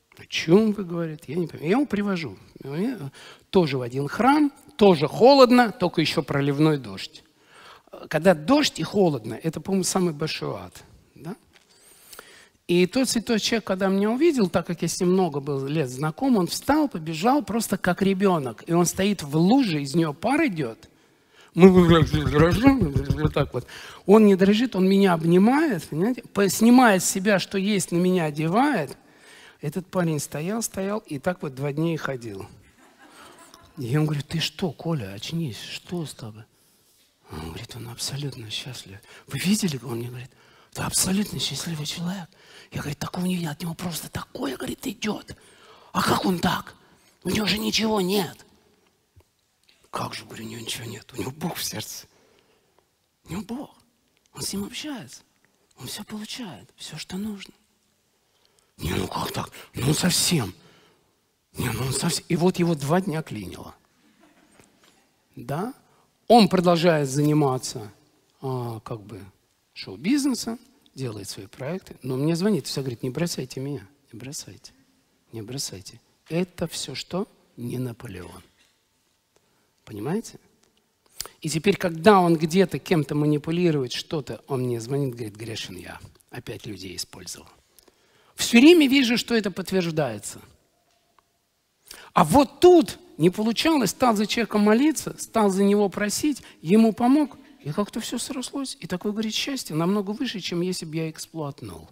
О чем вы, говорит, я не понимаю. Я его привожу. Тоже в один храм, тоже холодно, только еще проливной дождь. Когда дождь и холодно, это, по-моему, самый большой ад. Да? И тот святой человек, когда меня увидел, так как я с ним много был лет знаком, он встал, побежал просто как ребенок. И он стоит в луже, из нее пар идет. Мы вот так вот. Он не дрожит, он меня обнимает, понимаете? Снимает с себя, что есть, на меня одевает. Этот парень стоял, стоял, и так вот два дня и ходил. И я ему говорю, ты что, Коля, очнись, что с тобой? Он говорит, он абсолютно счастлив. Вы видели? Он мне говорит, ты абсолютно счастливый человек. Я, говорю, такого не видел, от него просто такое, говорит, идет. А как он так? У него же ничего нет. Как же, говорю, у него ничего нет? У него Бог в сердце. У него Бог. Он с ним общается. Он все получает, все, что нужно. Не, ну как так? Ну совсем. Не, ну он совсем. И вот его два дня клинило. Да? Он продолжает заниматься а, как бы шоу-бизнесом, делает свои проекты, но мне звонит, все говорит, не бросайте меня, не бросайте, не бросайте. Это все что? Не Наполеон. Понимаете? И теперь, когда он где-то кем-то манипулирует что-то, он мне звонит, говорит, грешен я. Опять людей использовал. Все время вижу, что это подтверждается. А вот тут не получалось, стал за человека молиться, стал за него просить, ему помог, и как-то все срослось. И такое, говорит, счастье намного выше, чем если бы я эксплуатнул.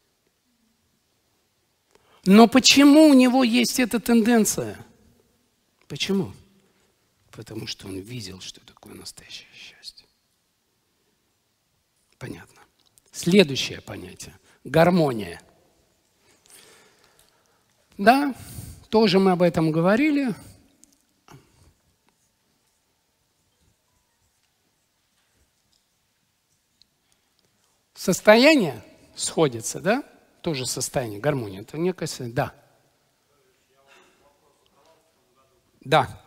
Но почему у него есть эта тенденция? Почему? Потому что он видел, что такое настоящее счастье. Понятно. Следующее понятие – гармония. Да, тоже мы об этом говорили. Состояние сходится, да? Тоже состояние, гармония. Это некое состояние. Да. Да.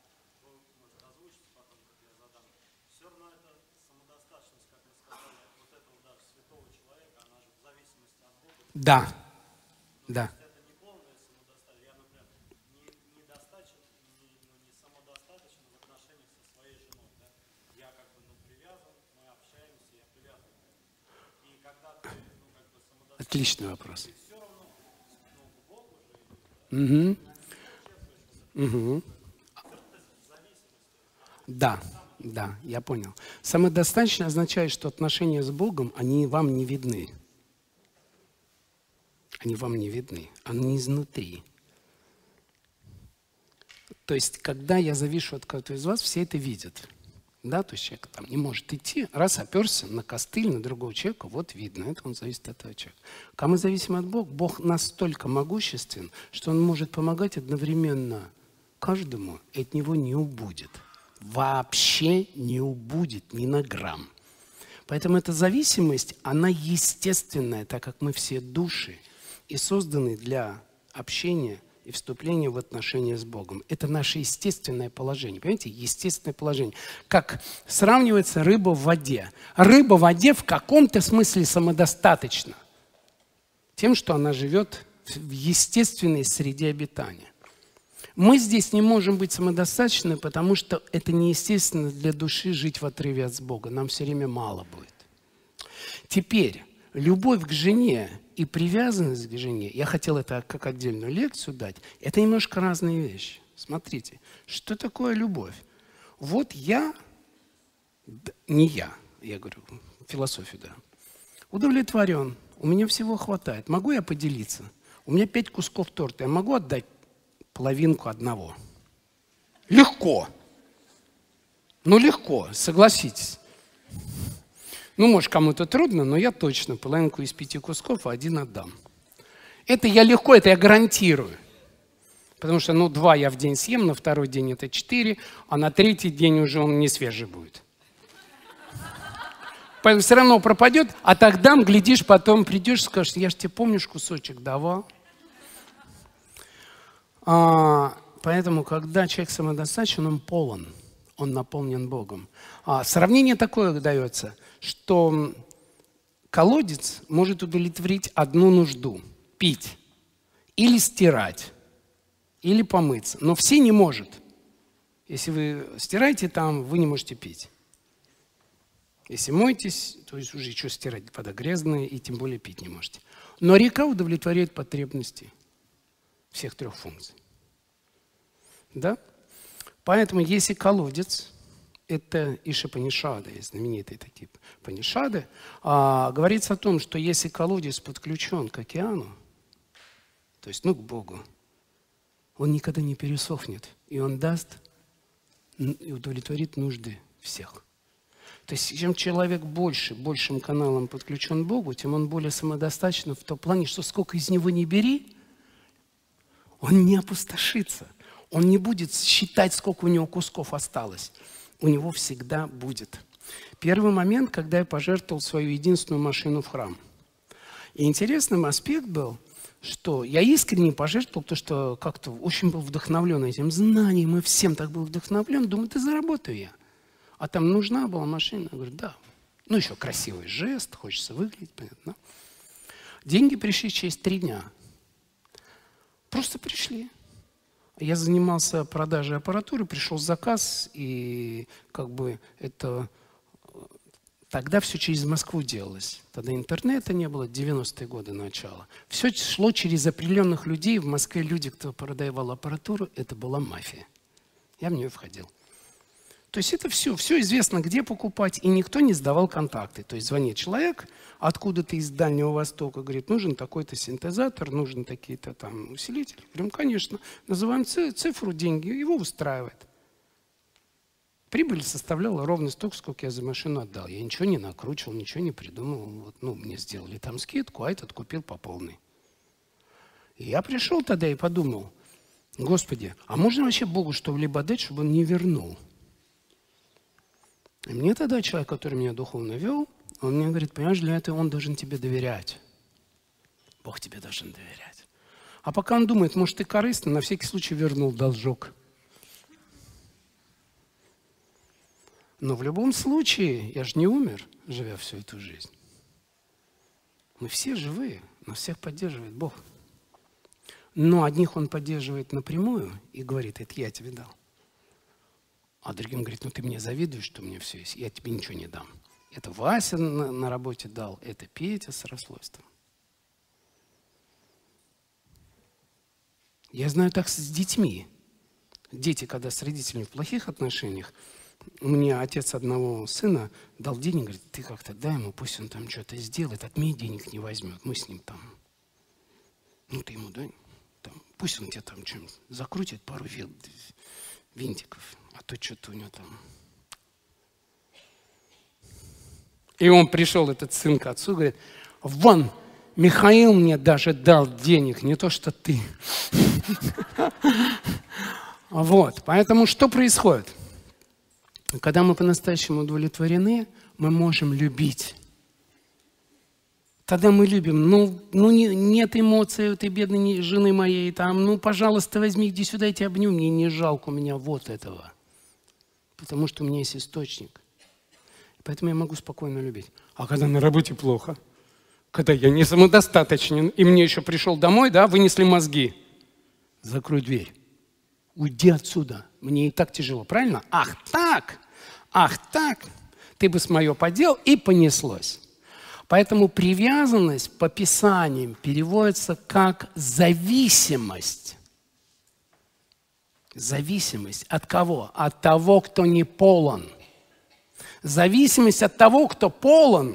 Да. Да. Отличный вопрос. Угу. Угу. Да, да, я понял. Самодостаточно означает, что отношения с Богом, они вам не видны. Они вам не видны, они изнутри. То есть, когда я завишу от кого-то из вас, все это видят. Да, то есть человек там не может идти, раз оперся на костыль, на другого человека, вот видно, это он зависит от этого человека. Когда мы зависим от Бога, Бог настолько могуществен, что Он может помогать одновременно каждому, и от Него не убудет. Вообще не убудет ни на грамм. Поэтому эта зависимость, она естественная, так как мы все души и созданы для общения и вступление в отношения с Богом. Это наше естественное положение. Понимаете, естественное положение. Как сравнивается рыба в воде. Рыба в воде в каком-то смысле самодостаточна. Тем, что она живет в естественной среде обитания. Мы здесь не можем быть самодостаточны, потому что это неестественно для души жить в отрыве от Бога. Нам все время мало будет. Теперь, любовь к жене и привязанность к жене, я хотел это как отдельную лекцию дать, это немножко разные вещи. Смотрите, что такое любовь? Вот я, не я, я говорю, философию, да, удовлетворен, у меня всего хватает. Могу я поделиться? У меня пять кусков торта, я могу отдать половинку одного? Легко. Ну, легко, согласитесь. Ну, может, кому-то трудно, но я точно половинку из пяти кусков, а один отдам. Это я легко, это я гарантирую. Потому что, ну, два я в день съем, на второй день это четыре, а на третий день уже он не свежий будет. Поэтому все равно пропадет, а тогда, глядишь, потом придешь и скажешь, я же тебе, помнишь, кусочек давал. А, поэтому, когда человек самодостаточен, он полон, он наполнен Богом. А, сравнение такое дается, что колодец может удовлетворить одну нужду – пить. или стирать, или помыться. Но все не может. Если вы стираете там, вы не можете пить. Если моетесь, то есть уже что стирать, вода грязная, и тем более пить не можете. Но река удовлетворяет потребности всех трех функций. Да? Поэтому если колодец, это Ишапанишады, есть знаменитые такие Панишады, а, говорится о том, что если колодец подключен к океану, то есть ну, к Богу, он никогда не пересохнет, и он даст и удовлетворит нужды всех. То есть чем человек больше, большим каналом подключен к Богу, тем он более самодостаточен в том плане, что сколько из него не бери, он не опустошится. Он не будет считать, сколько у него кусков осталось. У него всегда будет. Первый момент, когда я пожертвовал свою единственную машину в храм. И интересным аспект был, что я искренне пожертвовал, потому что как-то очень был вдохновлен этим знанием, и всем так был вдохновлен. Думаю, да заработаю я. А там нужна была машина. Я говорю, да. Ну, еще красивый жест, хочется выглядеть, понятно. Деньги пришли через три дня. Просто пришли. Я занимался продажей аппаратуры, пришел заказ, и как бы это... Тогда все через Москву делалось. Тогда интернета не было, девяностые годы начала. Все шло через определенных людей. В Москве люди, кто продавал аппаратуру, это была мафия. Я в нее входил. То есть это все, все известно, где покупать, и никто не сдавал контакты. То есть звонит человек откуда-то из Дальнего Востока, говорит, нужен такой-то синтезатор, нужен такие-то там усилители. Говорим, конечно, называем цифру, деньги, его устраивает. Прибыль составляла ровно столько, сколько я за машину отдал. Я ничего не накручивал, ничего не придумал. Вот, ну, мне сделали там скидку, а этот купил по полной. И я пришел тогда и подумал, Господи, а можно вообще Богу что-либо дать, чтобы Он не вернул? И мне тогда человек, который меня духовно вел, он мне говорит, понимаешь, для этого Он должен тебе доверять. Бог тебе должен доверять. А пока он думает, может, ты корыстно, на всякий случай вернул должок. Но в любом случае, я же не умер, живя всю эту жизнь. Мы все живые, нас всех поддерживает Бог. Но одних Он поддерживает напрямую и говорит, это я тебе дал. А другим говорит, ну ты мне завидуешь, что у меня все есть, я тебе ничего не дам. Это Вася на, на работе дал, это Петя с расслойством. Я знаю так с детьми. Дети, когда с родителями в плохих отношениях, мне отец одного сына дал денег, говорит, ты как-то дай ему, пусть он там что-то сделает, от меня денег не возьмет, мы с ним там, ну ты ему дай, там, пусть он тебе там чем-то закрутит пару винтиков, а то что-то у него там. И он пришел, этот сын, к отцу, говорит, вон, Михаил мне даже дал денег, не то что ты. Вот, поэтому что происходит? Когда мы по-настоящему удовлетворены, мы можем любить. Тогда мы любим. Ну, ну не, нет эмоций у этой бедной жены моей. Там, ну, пожалуйста, возьми, иди сюда, я тебя обниму. Мне не жалко у меня вот этого. Потому что у меня есть источник. Поэтому я могу спокойно любить. А когда на работе плохо, когда я не самодостаточен, и мне еще пришел домой, да, вынесли мозги. Закрой дверь. Уйди отсюда. Мне и так тяжело, правильно? Ах так! Ах так! Ты бы с мое подел, и понеслось. Поэтому привязанность по Писаниям переводится как зависимость. Зависимость от кого? От того, кто не полон. Зависимость от того, кто полон.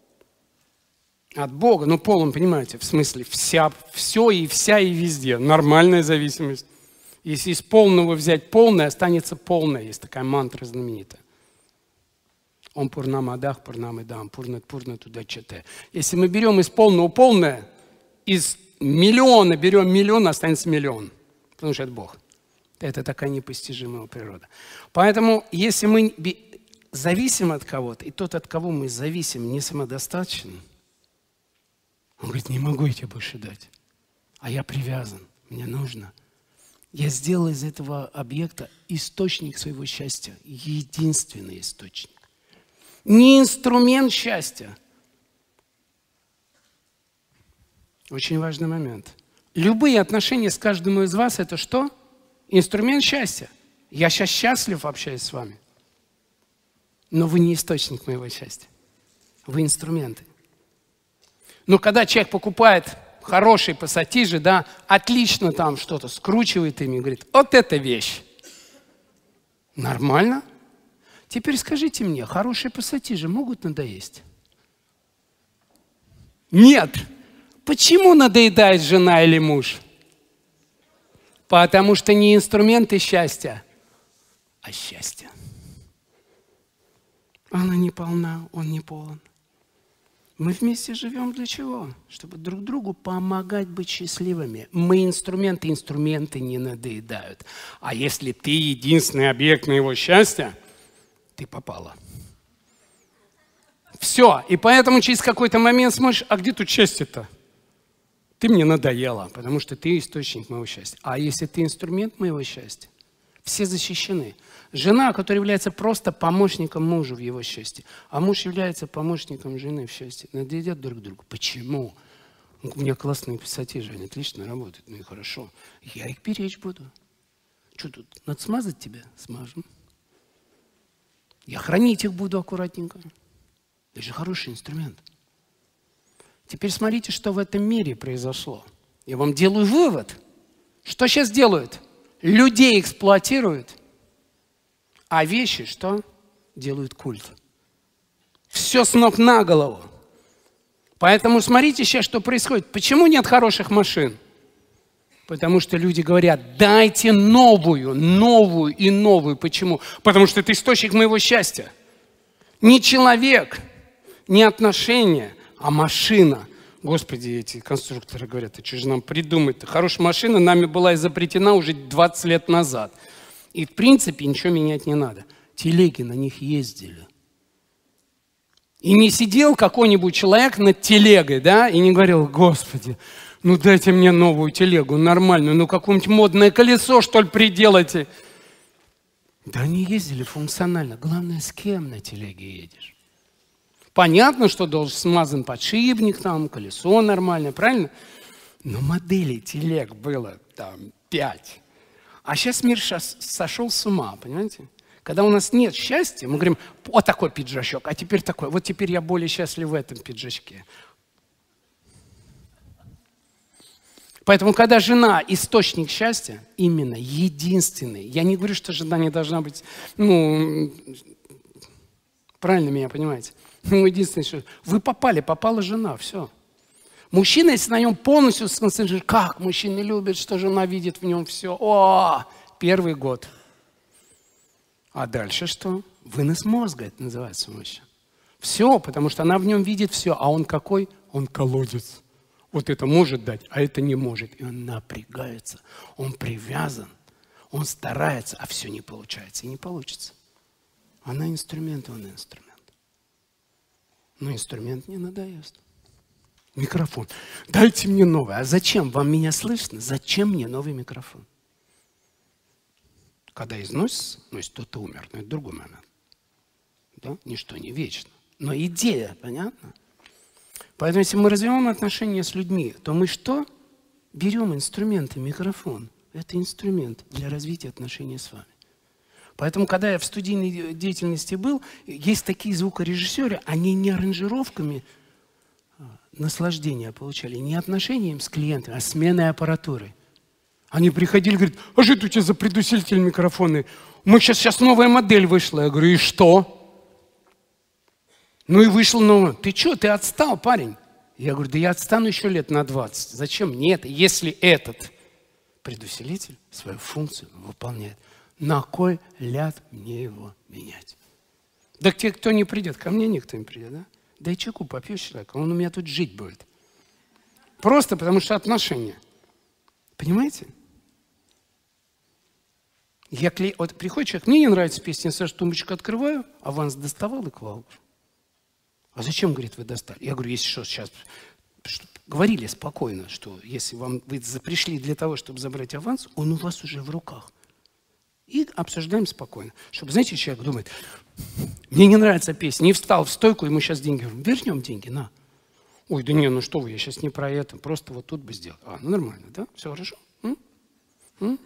От Бога. Ну, полон, понимаете, в смысле вся, все и вся и везде. Нормальная зависимость. Если из полного взять полное, останется полное. Есть такая мантра знаменитая. Ом пурнамадах, пурнамадам, пурнат, пурнат, удачате. Если мы берем из полного полное, из миллиона берем миллион, останется миллион. Потому что это Бог. Это такая непостижимая природа. Поэтому, если мы зависим от кого-то, и тот, от кого мы зависим, не самодостаточен, он говорит, не могу я тебе больше дать. А я привязан, мне нужно. Я сделал из этого объекта источник своего счастья. Единственный источник. Не инструмент счастья. Очень важный момент. Любые отношения с каждым из вас – это что? Инструмент счастья. Я сейчас счастлив, общаюсь с вами. Но вы не источник моего счастья. Вы инструменты. Но когда человек покупает хорошие пассатижи, да, отлично там что-то скручивает ими, говорит, вот это вещь. Нормально. Теперь скажите мне, хорошие пассатижи могут надоесть? Нет. Почему надоедает жена или муж? Потому что не инструменты счастья, а счастье. Она не полна, он не полон. Мы вместе живем для чего? Чтобы друг другу помогать быть счастливыми. Мы инструменты, инструменты не надоедают. А если ты единственный объект моего счастья, ты попала. Все. И поэтому через какой-то момент смотришь, а где тут счастье-то? Ты мне надоела, потому что ты источник моего счастья. А если ты инструмент моего счастья, все защищены. Жена, которая является просто помощником мужа в его счастье, а муж является помощником жены в счастье, надоедят друг другу. Почему? У меня классные пассатижи, они отлично работают, ну и хорошо. Я их беречь буду. Что тут, надо смазать тебя? Смажем. Я хранить их буду аккуратненько. Это же хороший инструмент. Теперь смотрите, что в этом мире произошло. Я вам делаю вывод. Что сейчас делают? Людей эксплуатируют, а вещи что? Делают культ. Все с ног на голову. Поэтому смотрите сейчас, что происходит. Почему нет хороших машин? Потому что люди говорят, дайте новую, новую и новую. Почему? Потому что это источник моего счастья. Не человек, не отношения, а машина. Господи, эти конструкторы говорят, а что же нам придумать-то? Хорошая машина нами была изобретена уже двадцать лет назад. И в принципе ничего менять не надо. Телеги на них ездили. И не сидел какой-нибудь человек над телегой, да, и не говорил, Господи, ну дайте мне новую телегу, нормальную, ну какое-нибудь модное колесо, что ли, приделайте. Да они ездили функционально. Главное, с кем на телеге едешь. Понятно, что должен смазан подшипник, там, колесо нормальное, правильно? Но моделей телег было там пять. А сейчас мир сейчас сошел с ума, понимаете? Когда у нас нет счастья, мы говорим, вот такой пиджачок, а теперь такой. Вот теперь я более счастлив в этом пиджачке. Поэтому, когда жена источник счастья, именно единственный, я не говорю, что жена не должна быть, ну, правильно меня понимаете, ну, единственное, что вы попали, попала жена, все. Мужчина, если на нем полностью сконцентрируется, как мужчины любят, что жена видит в нем все, о, первый год. А дальше что? Вынос мозга, это называется мужчина. Все, потому что она в нем видит все, а он какой? Он колодец. Вот это может дать, а это не может. И он напрягается, он привязан, он старается, а все не получается. И не получится. Она инструмент, он инструмент. Но инструмент не надоест. Микрофон. Дайте мне новый. А зачем? Вам меня слышно? Зачем мне новый микрофон? Когда износится, ну, если кто-то умер, но это другой момент. Да? Ничто не вечно. Но идея, понятно? Поэтому, если мы развиваем отношения с людьми, то мы что? Берем инструменты, микрофон. Это инструмент для развития отношений с вами. Поэтому, когда я в студийной деятельности был, есть такие звукорежиссеры, они не аранжировками наслаждения получали, не отношением с клиентами, а сменой аппаратуры. Они приходили и говорят, а что это у тебя за предусилитель микрофона? Мы сейчас, сейчас новая модель вышла. Я говорю, и что? Ну и вышла новая. Ты что, ты отстал, парень? Я говорю, да я отстану еще лет на двадцать. Зачем мне это, если этот предусилитель свою функцию выполняет? На кой ляд мне его менять? Да те, кто не придет, ко мне никто не придет, да? Да и чайку попьешь человека, он у меня тут жить будет. Просто потому что отношения. Понимаете? Я клей... Вот приходит человек, мне не нравится песня, я сразу тумбочку открываю, аванс доставал и клал. А зачем, говорит, вы достали? Я говорю, если что, сейчас... Говорили спокойно, что если вам вы пришли для того, чтобы забрать аванс, он у вас уже в руках. И обсуждаем спокойно. Чтобы, знаете, человек думает, мне не нравится песня, не встал в стойку, ему сейчас деньги. Вернем деньги, на. Ой, да не, ну что вы, я сейчас не про это, просто вот тут бы сделал. А, ну нормально, да? Все хорошо? М? М?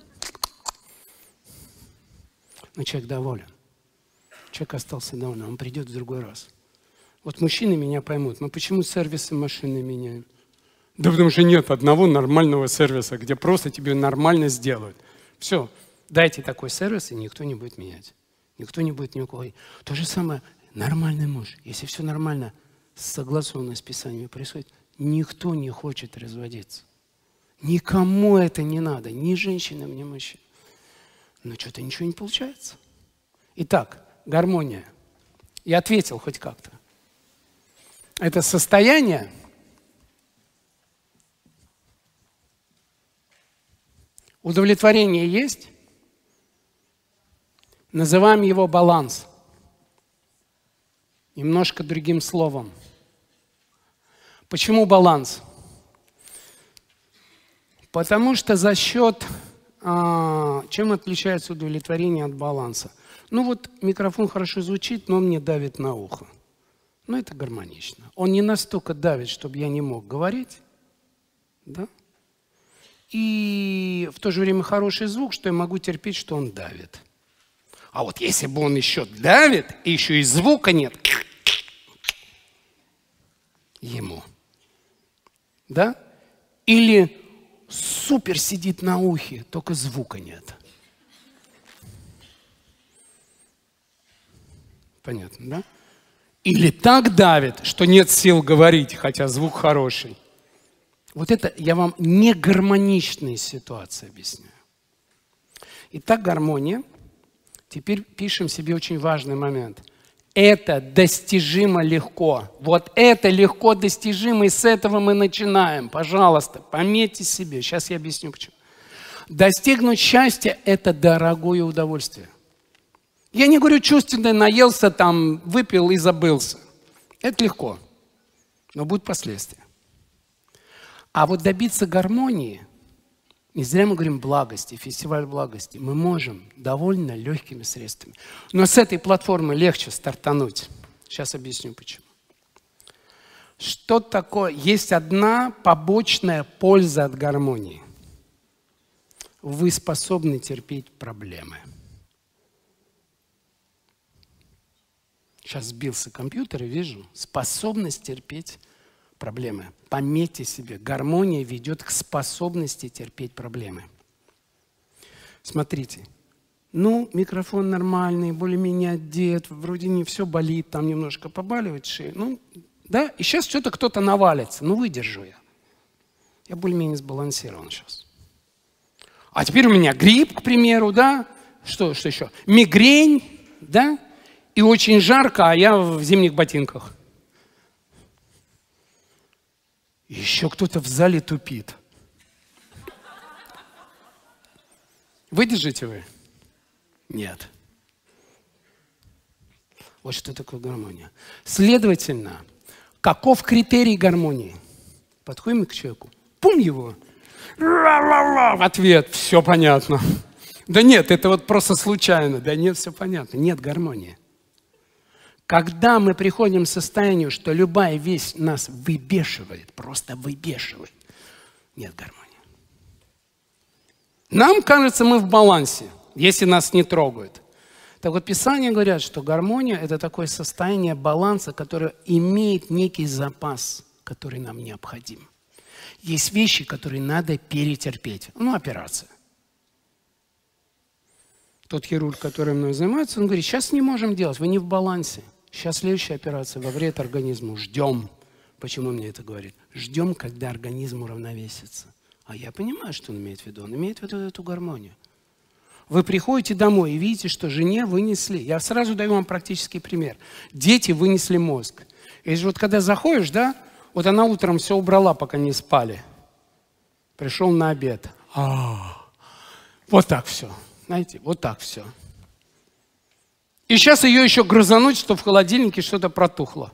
Но человек доволен. Человек остался доволен, он придет в другой раз. Вот мужчины меня поймут, мы почему сервисы машины меняем? Да потому что нет одного нормального сервиса, где просто тебе нормально сделают. Все, дайте такой сервис, и никто не будет менять. Никто не будет никакого. То же самое, нормальный муж. Если все нормально, согласованно с Писанием происходит, никто не хочет разводиться. Никому это не надо, ни женщинам, ни мужчинам. Но что-то ничего не получается. Итак, гармония. Я ответил хоть как-то. Это состояние, удовлетворение есть, называем его баланс. Немножко другим словом. Почему баланс? Потому что за счет, а, чем отличается удовлетворение от баланса? Ну вот микрофон хорошо звучит, но он мне давит на ухо. Ну это гармонично. Он не настолько давит, чтобы я не мог говорить, да? И в то же время хороший звук, что я могу терпеть, что он давит. А вот если бы он еще давит, и еще и звука нет, ему. Да? Или супер сидит на ухе, только звука нет. Понятно, да? Или так давит, что нет сил говорить, хотя звук хороший. Вот это я вам не гармоничные ситуации объясняю. Итак, гармония. Теперь пишем себе очень важный момент. Это достижимо легко. Вот это легко достижимо, и с этого мы начинаем. Пожалуйста, пометьте себе. Сейчас я объясню, почему. Достигнуть счастья – это дорогое удовольствие. Я не говорю чувственно, наелся, там, выпил и забылся. Это легко, но будут последствия. А вот добиться гармонии, не зря мы говорим благости, фестиваль благости, мы можем довольно легкими средствами. Но с этой платформы легче стартануть. Сейчас объясню почему. Что такое? Есть одна побочная польза от гармонии. Вы способны терпеть проблемы. Сейчас сбился компьютер и вижу способность терпеть проблемы. Пометьте себе, гармония ведет к способности терпеть проблемы. Смотрите, ну, микрофон нормальный, более-менее одет, вроде не все болит, там немножко побаливает шея. Ну, да, и сейчас что-то кто-то навалится, ну, выдержу я. Я более-менее сбалансирован сейчас. А теперь у меня грипп, к примеру, да, что, что еще? Мигрень, да, и очень жарко, а я в зимних ботинках. Еще кто-то в зале тупит. Выдержите вы? Нет. Вот что такое гармония. Следовательно, каков критерий гармонии? Подходим к человеку, пум его, в ответ, все понятно. Да нет, это вот просто случайно. Да нет, все понятно. Нет гармонии. Когда мы приходим к состоянию, что любая вещь нас выбешивает, просто выбешивает, нет гармонии. Нам кажется, мы в балансе, если нас не трогают. Так вот, Писания говорят, что гармония – это такое состояние баланса, которое имеет некий запас, который нам необходим. Есть вещи, которые надо перетерпеть. Ну, операция. Тот хирург, который мной занимается, он говорит, сейчас не можем делать, вы не в балансе. Сейчас следующая операция во вред организму. Ждем. Почему он мне это говорит? Ждем, когда организм уравновесится. А я понимаю, что он имеет в виду. Он имеет в виду эту гармонию. Вы приходите домой и видите, что жене вынесли. Я сразу даю вам практический пример. Дети вынесли мозг. И вот когда заходишь, да, вот она утром все убрала, пока не спали. Пришел на обед. А-а-а. Вот так все. Знаете, вот так все. И сейчас ее еще грызануть, что в холодильнике что-то протухло.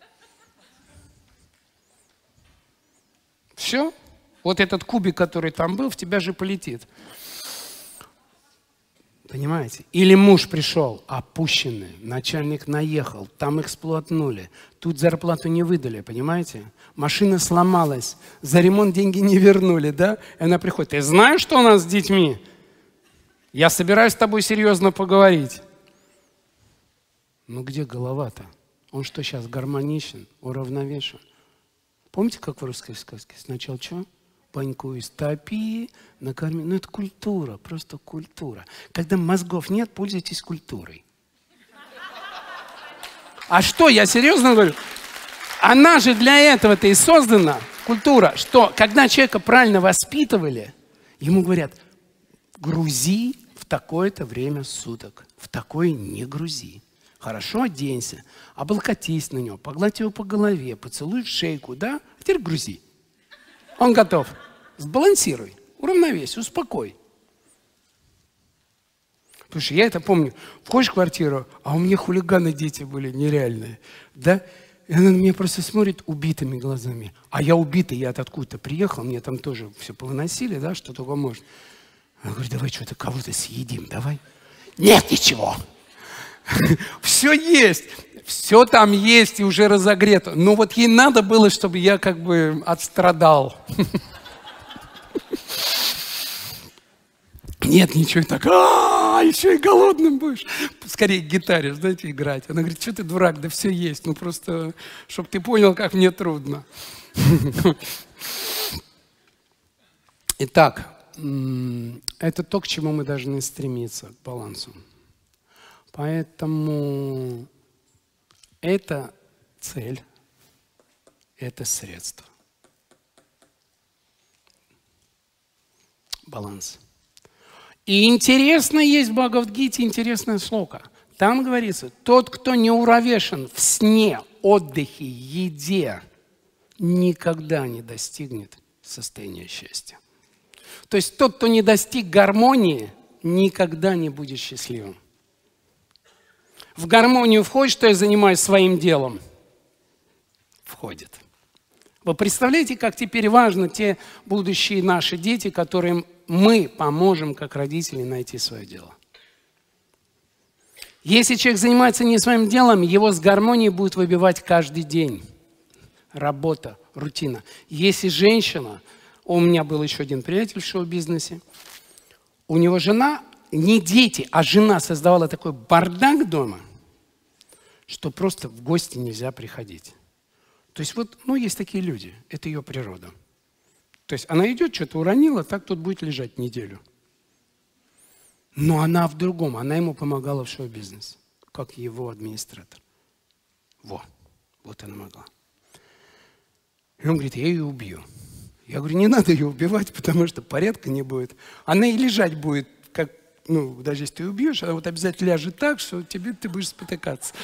Все. Вот этот кубик, который там был, в тебя же полетит. Понимаете? Или муж пришел, опущенный, начальник наехал, там эксплуатнули, тут зарплату не выдали, понимаете? Машина сломалась, за ремонт деньги не вернули, да? И она приходит, ты знаешь, что у нас с детьми? Я собираюсь с тобой серьезно поговорить. Ну где голова-то? Он что, сейчас гармоничен, уравновешен? Помните, как в русской сказке? Сначала что? Паньку истопи, накорми. Ну, это культура, просто культура. Когда мозгов нет, пользуйтесь культурой. А что, я серьезно говорю? Она же для этого-то и создана, культура, что когда человека правильно воспитывали, ему говорят, грузи в такое-то время суток, в такое не грузи. Хорошо оденься, облокотись на него, погладь его по голове, поцелуй в шейку, да? А теперь грузи. Он готов. Сбалансируй, уравновесь, успокой. Потому что я это помню. Входишь в квартиру, а у меня хулиганы дети были нереальные. Да? И она на меня просто смотрит убитыми глазами. А я убитый, я откуда-то приехал, мне там тоже все повыносили, да, что только можно. Она говорит, давай что-то кого-то съедим, давай. Нет ничего. Все есть. Все там есть и уже разогрето. Но вот ей надо было, чтобы я как бы отстрадал. Нет, ничего, так, а, еще и голодным будешь. Скорее к гитаре, знаете, играть. Она говорит, что ты дурак, да все есть. Ну просто, чтобы ты понял, как мне трудно. Итак, это то, к чему мы должны стремиться, к балансу. Поэтому это цель, это средство. Баланс. И интересно, есть в Бхагавад-гите интересная шлока. Там говорится, тот, кто не уравешен в сне, отдыхе, еде, никогда не достигнет состояния счастья. То есть тот, кто не достиг гармонии, никогда не будет счастливым. В гармонию входит, что я занимаюсь своим делом? Входит. Вы представляете, как теперь важно те будущие наши дети, которым мы поможем, как родители, найти свое дело. Если человек занимается не своим делом, его с гармонией будет выбивать каждый день. Работа, рутина. Если женщина, у меня был еще один приятель в шоу-бизнесе, у него жена, не дети, а жена создавала такой бардак дома, что просто в гости нельзя приходить. То есть вот, ну, есть такие люди, это ее природа. То есть она идет, что-то уронила, так тут будет лежать неделю. Но она в другом, она ему помогала в шоу-бизнесе, как его администратор. Во, вот она могла. И он говорит, я ее убью. Я говорю, не надо ее убивать, потому что порядка не будет. Она и лежать будет, как, ну, даже если ты ее убьешь, она вот обязательно ляжет так, что тебе ты будешь спотыкаться.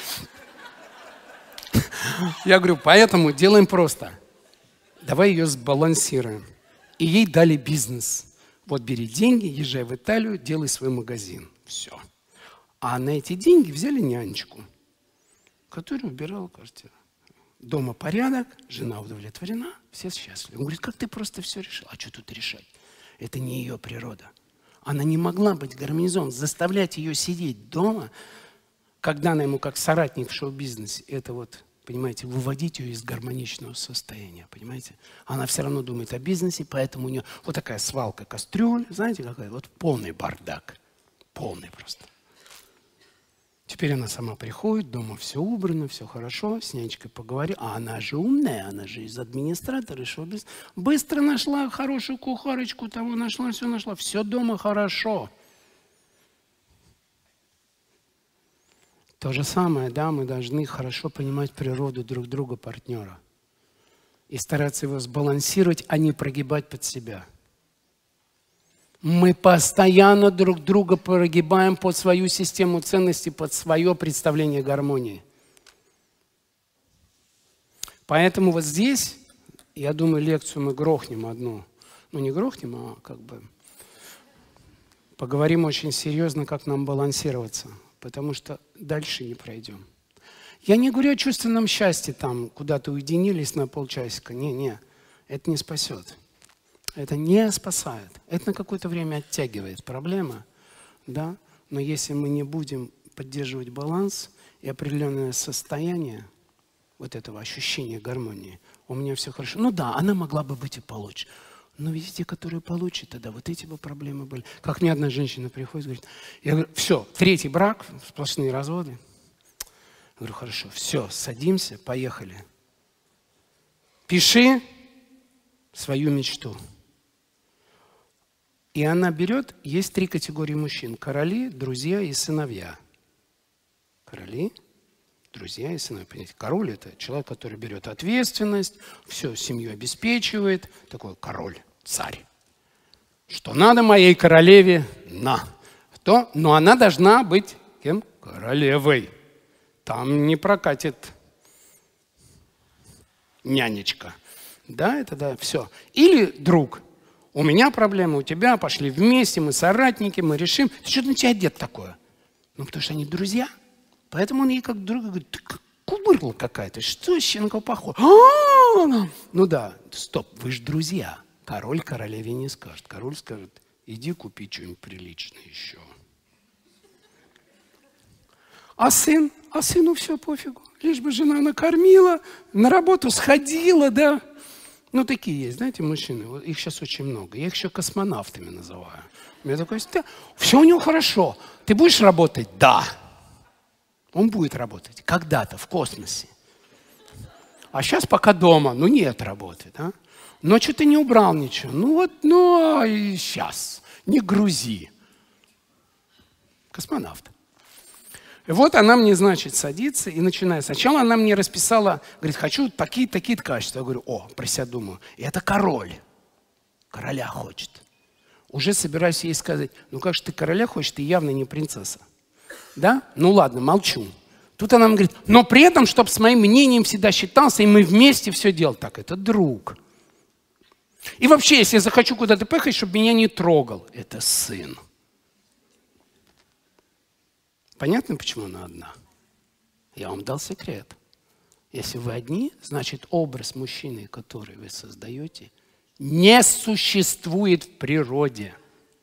Я говорю, поэтому делаем просто. Давай ее сбалансируем. И ей дали бизнес. Вот бери деньги, езжай в Италию, делай свой магазин. Все. А на эти деньги взяли нянечку, которая убирала квартиру. Дома порядок, жена удовлетворена, все счастливы. Он говорит, как ты просто все решил? А что тут решать? Это не ее природа. Она не могла быть гармонизована. Заставлять ее сидеть дома, когда она ему как соратник в шоу-бизнесе, это вот, понимаете, выводить ее из гармоничного состояния, понимаете? Она все равно думает о бизнесе, поэтому у нее вот такая свалка кастрюль, знаете, какая? Вот полный бардак, полный просто. Теперь она сама приходит, дома все убрано, все хорошо, с нянечкой поговорила. А она же умная, она же из администратора, шоу-бизнеса. Быстро нашла хорошую кухарочку, того нашла, все нашла, все дома хорошо. То же самое, да, мы должны хорошо понимать природу друг друга, партнера. И стараться его сбалансировать, а не прогибать под себя. Мы постоянно друг друга прогибаем под свою систему ценностей, под свое представление гармонии. Поэтому вот здесь, я думаю, лекцию мы грохнем одну. Ну, не грохнем, а как бы поговорим очень серьезно, как нам балансироваться. Потому что дальше не пройдем. Я не говорю о чувственном счастье, там, куда-то уединились на полчасика. Не-не, это не спасет. Это не спасает. Это на какое-то время оттягивает проблема, да? Но если мы не будем поддерживать баланс и определенное состояние вот этого ощущения гармонии, у меня все хорошо. Ну да, она могла бы быть и получше. Но видите, которые получше, тогда вот эти бы проблемы были. Как мне одна женщина приходит, говорит, я говорю, все, третий брак, сплошные разводы. Я говорю, хорошо, все, садимся, поехали. Пиши свою мечту. И она берет, есть три категории мужчин. Короли, друзья и сыновья. Короли, друзья и сыновья. Понимаете, король – это человек, который берет ответственность, все, семью обеспечивает. Такой король, царь. Что надо моей королеве? На. Что? Но она должна быть кем? Королевой. Там не прокатит нянечка. Да, это да, все. Или друг. У меня проблемы, у тебя, пошли вместе, мы соратники, мы решим. Ты что на тебя одет такое? Ну, потому что они друзья. Поэтому он ей как друг говорит, ты как кубырла какая-то, что еще на кого похож? Ну да, стоп, вы же друзья. Король королеве не скажет. Король скажет, иди купи что-нибудь приличное еще. А сын? А сыну все пофигу. Лишь бы жена накормила, на работу сходила, да. Ну, такие есть, знаете, мужчины. Их сейчас очень много. Я их еще космонавтами называю. У меня такой, да, все у него хорошо. Ты будешь работать? Да. Он будет работать. Когда-то, в космосе. А сейчас пока дома. Ну, нет работы, да. Но что ты не убрал ничего? Ну, вот, ну, и сейчас. Не грузи. Космонавт. И вот она мне, значит, садится и начинает. Сначала она мне расписала, говорит, хочу такие-то, такие-то качества. Я говорю, о, про себя думаю, и это король. Короля хочет. Уже собираюсь ей сказать, ну как же ты короля хочешь, ты явно не принцесса. Да? Ну ладно, молчу. Тут она мне говорит, но при этом, чтобы с моим мнением всегда считался, и мы вместе все делали. Так, это друг. И вообще, если я захочу куда-то поехать, чтобы меня не трогал, это сын. Понятно, почему она одна? Я вам дал секрет. Если вы одни, значит, образ мужчины, который вы создаете, не существует в природе.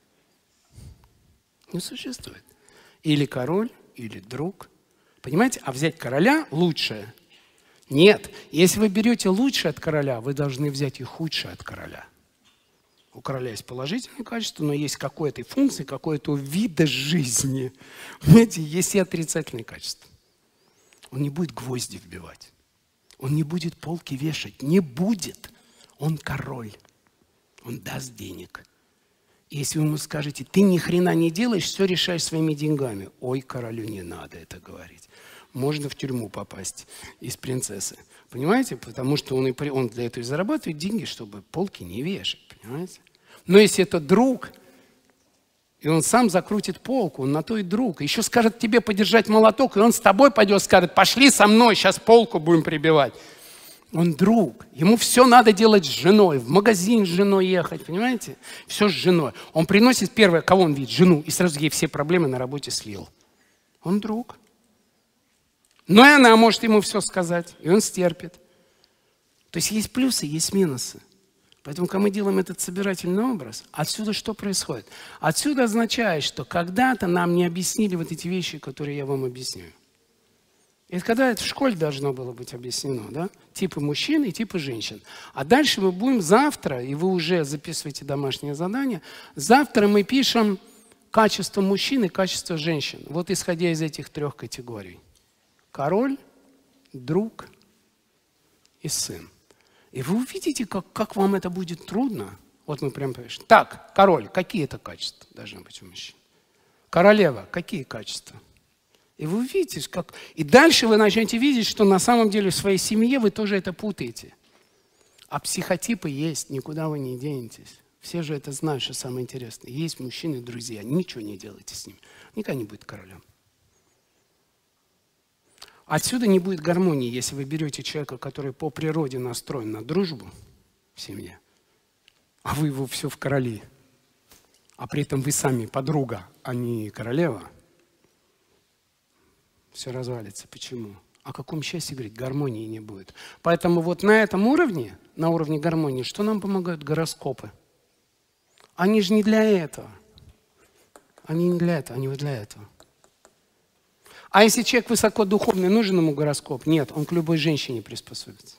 Не существует. Или король, или друг. Понимаете? А взять короля лучшее? Нет. Если вы берете лучшее от короля, вы должны взять и худшее от короля. У короля есть положительные качества, но есть какой-то функции, какой-то вида жизни. Понимаете, есть и отрицательные качества. Он не будет гвозди вбивать. Он не будет полки вешать. Не будет. Он король. Он даст денег. И если вы ему скажете, ты ни хрена не делаешь, все решаешь своими деньгами. Ой, королю не надо это говорить. Можно в тюрьму попасть из принцессы. Понимаете? Потому что он, и, он для этого и зарабатывает деньги, чтобы полки не вешать. Понимаете? Но если это друг, и он сам закрутит полку, он на то и друг. Еще скажет тебе подержать молоток, и он с тобой пойдет, скажет, пошли со мной, сейчас полку будем прибивать. Он друг. Ему все надо делать с женой, в магазин с женой ехать, понимаете? Все с женой. Он приносит первое, кого он видит? Жену, и сразу ей все проблемы на работе слил. Он друг. Но и она может ему все сказать, и он стерпит. То есть есть плюсы, есть минусы. Поэтому, когда мы делаем этот собирательный образ, отсюда что происходит? Отсюда означает, что когда-то нам не объяснили вот эти вещи, которые я вам объясняю. Это когда это в школе должно было быть объяснено, да? Типы мужчин и типы женщин. А дальше мы будем завтра, и вы уже записываете домашнее задание, завтра мы пишем качество мужчин и качество женщин. Вот исходя из этих трех категорий. Король, друг и сын. И вы увидите, как, как вам это будет трудно. Вот мы прям пишем. Так, король, какие это качества должны быть у мужчин? Королева, какие качества? И вы увидите, как... И дальше вы начнете видеть, что на самом деле в своей семье вы тоже это путаете. А психотипы есть, никуда вы не денетесь. Все же это знают, что самое интересное. Есть мужчины, друзья, ничего не делайте с ними. Никогда не будет королем. Отсюда не будет гармонии, если вы берете человека, который по природе настроен на дружбу в семье, а вы его все в короли, а при этом вы сами подруга, а не королева, все развалится. Почему? О каком счастье говорить? Гармонии не будет. Поэтому вот на этом уровне, на уровне гармонии, что нам помогают гороскопы? Они же не для этого. Они не для этого, они вот для этого. А если человек высокодуховный, нужен ему гороскоп? Нет, он к любой женщине приспособится.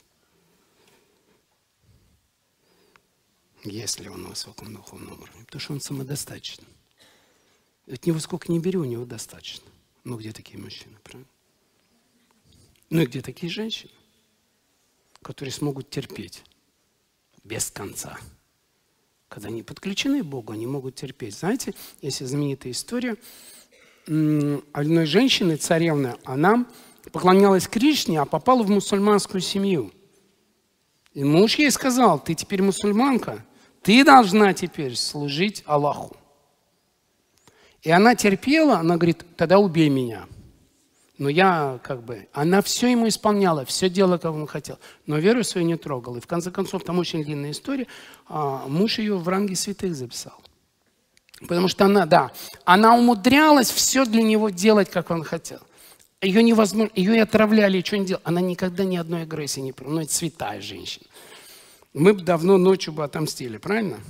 Если он на высоком духовном уровне. Потому что он самодостаточен. От него сколько не бери, у него достаточно. Ну, где такие мужчины, правильно? Ну и где такие женщины, которые смогут терпеть без конца. Когда они подключены к Богу, они могут терпеть. Знаете, есть знаменитая история одной женщины, царевны, она поклонялась Кришне, а попала в мусульманскую семью. И муж ей сказал: ты теперь мусульманка, ты должна теперь служить Аллаху. И она терпела, она говорит: тогда убей меня. Но я как бы, она все ему исполняла, все делала, как он хотел. Но веру свою не трогала. И в конце концов, там очень длинная история, а, муж ее в ранге святых записал. Потому что она, да, она умудрялась все для него делать, как он хотел. Ее невозможно, ее и отравляли, и что не делала. Она никогда ни одной агрессии не проявила. Ну, это святая женщина. Мы бы давно ночью бы отомстили, правильно?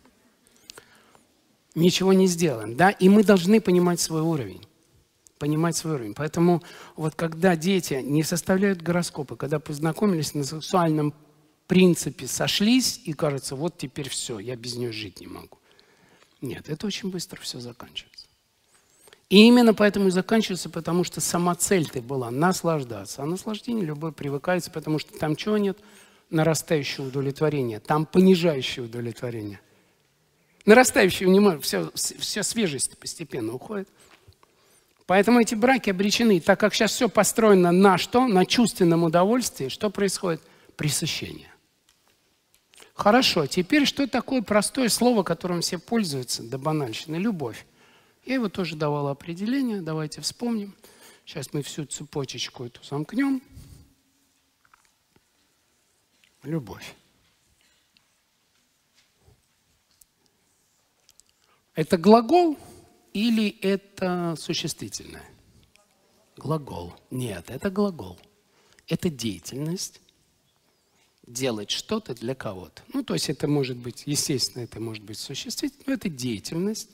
Ничего не сделаем, да? И мы должны понимать свой уровень. Понимать свой уровень. Поэтому вот когда дети не составляют гороскопы, когда познакомились на сексуальном принципе, сошлись, и кажется, вот теперь все, я без нее жить не могу. Нет, это очень быстро все заканчивается. И именно поэтому и заканчивается, потому что сама цель-то была наслаждаться. А наслаждение любое привыкается, потому что там чего нет? Нарастающего удовлетворения. Там понижающее удовлетворение. Нарастающее внимание, все, все свежесть постепенно уходит. Поэтому эти браки обречены. Так как сейчас все построено на что? На чувственном удовольствии. Что происходит? Пресыщение. Хорошо, теперь что такое простое слово, которым все пользуются, до банальщины? Любовь. Я его тоже давала определение. Давайте вспомним. Сейчас мы всю цепочечку эту замкнем. Любовь. Это глагол или это существительное? Глагол. Нет, это глагол. Это деятельность. Делать что-то для кого-то. Ну, то есть это может быть, естественно, это может быть существительное, но это деятельность.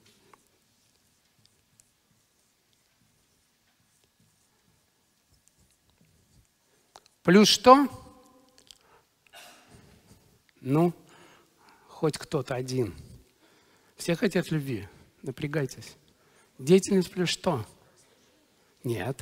Плюс что? Ну, хоть кто-то один. Все хотят любви. Напрягайтесь. Деятельность плюс что? Нет.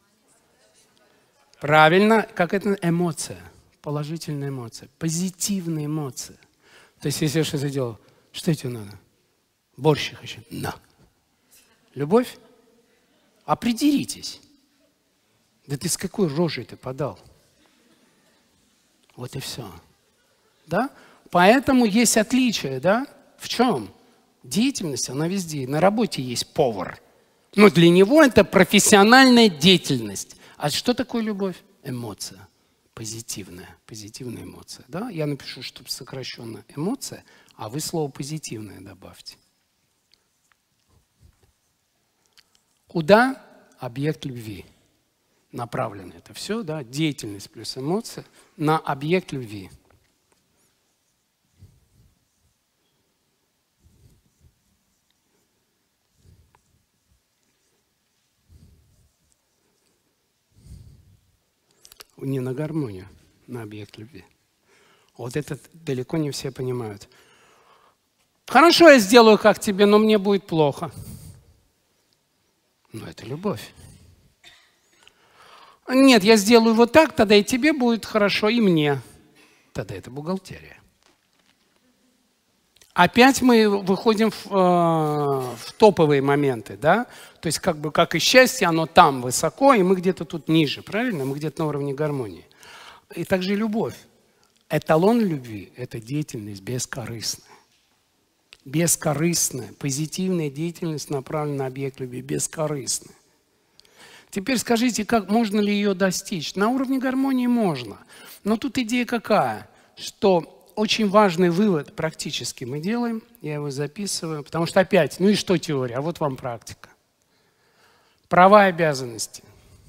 Правильно, как это эмоция. Положительная эмоция. Позитивная эмоция. То есть, если я что-то делал, что тебе надо? Борщ хочу. На. Любовь? Определитесь. Да ты с какой рожей ты подал? Вот и все. Да? Поэтому есть отличие, да? В чем? Деятельность, она везде. На работе есть повар. Но для него это профессиональная деятельность. А что такое любовь? Эмоция. Позитивная. Позитивная эмоция. Да? Я напишу, чтобы сокращенно эмоция, а вы слово позитивное добавьте. Куда? Объект любви. Направлено это все, да? Деятельность плюс эмоция на объект любви. Не на гармонию, на объект любви. Вот это далеко не все понимают. Хорошо, я сделаю как тебе, но мне будет плохо. Но это любовь. Нет, я сделаю вот так, тогда и тебе будет хорошо, и мне. Тогда это бухгалтерия. Опять мы выходим в, э, в топовые моменты, да? То есть как бы как и счастье, оно там высоко, и мы где-то тут ниже, правильно? Мы где-то на уровне гармонии. И также любовь. Эталон любви – это деятельность бескорыстная. Бескорыстная, позитивная деятельность направлена на объект любви, бескорыстная. Теперь скажите, как можно ли ее достичь? На уровне гармонии можно. Но тут идея какая? Что очень важный вывод практически мы делаем, я его записываю, потому что опять, ну и что теория, а вот вам практика. Права и обязанности.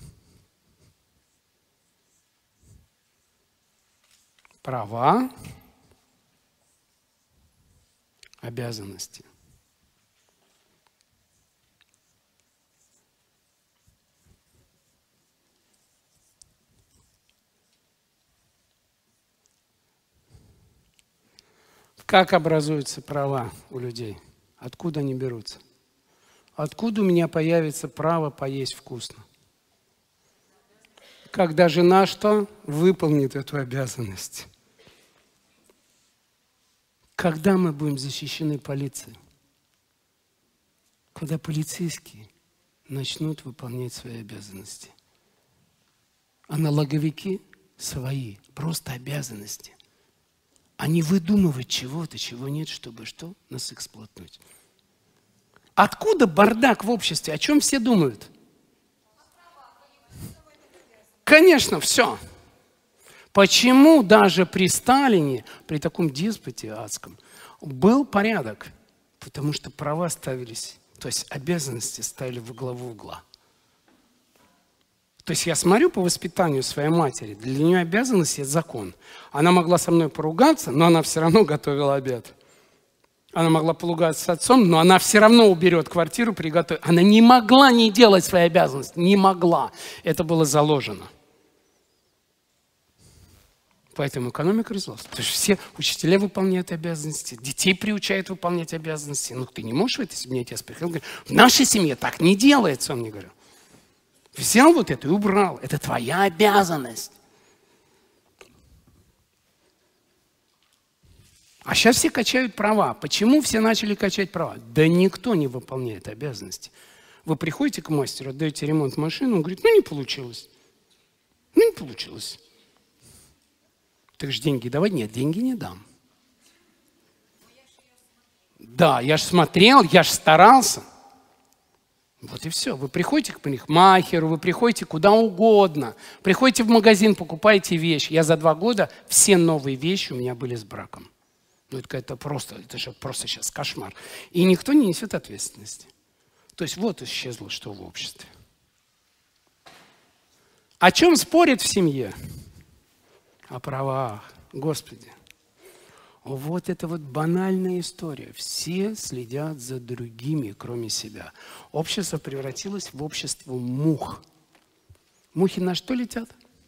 Права, обязанности. Как образуются права у людей? Откуда они берутся? Откуда у меня появится право поесть вкусно? Когда жена что? Выполнит эту обязанность. Когда мы будем защищены полицией? Когда полицейские начнут выполнять свои обязанности. А налоговики свои, просто обязанности. А не выдумывать чего-то, чего нет, чтобы что? Нас эксплуатировать. Откуда бардак в обществе? О чем все думают? Конечно, все. Почему даже при Сталине, при таком деспоте адском, был порядок? Потому что права ставились, то есть обязанности ставили во главу угла. То есть я смотрю по воспитанию своей матери, для нее обязанность – это закон. Она могла со мной поругаться, но она все равно готовила обед. Она могла поругаться с отцом, но она все равно уберет квартиру, приготовит. Она не могла не делать свои обязанности, не могла. Это было заложено. Поэтому экономика развивалась. То есть все учителя выполняют обязанности, детей приучают выполнять обязанности. Ну, ты не можешь в этой семье, я тебе спросил, говорю, в нашей семье так не делается, он мне говорил. Взял вот это и убрал. Это твоя обязанность. А сейчас все качают права. Почему все начали качать права? Да никто не выполняет обязанности. Вы приходите к мастеру, отдаете ремонт машины, он говорит, ну не получилось. Ну не получилось. Ты же деньги давай? Нет, деньги не дам. Да, я же смотрел, я же старался. Вот и все. Вы приходите к парикмахеру, вы приходите куда угодно. Приходите в магазин, покупаете вещи. Я за два года все новые вещи у меня были с браком. Ну, это, это просто, это же просто сейчас кошмар. И никто не несет ответственности. То есть вот исчезло, что в обществе. О чем спорят в семье? О правах. Господи. Вот это вот банальная история. Все следят за другими, кроме себя. Общество превратилось в общество мух. Мухи на что летят?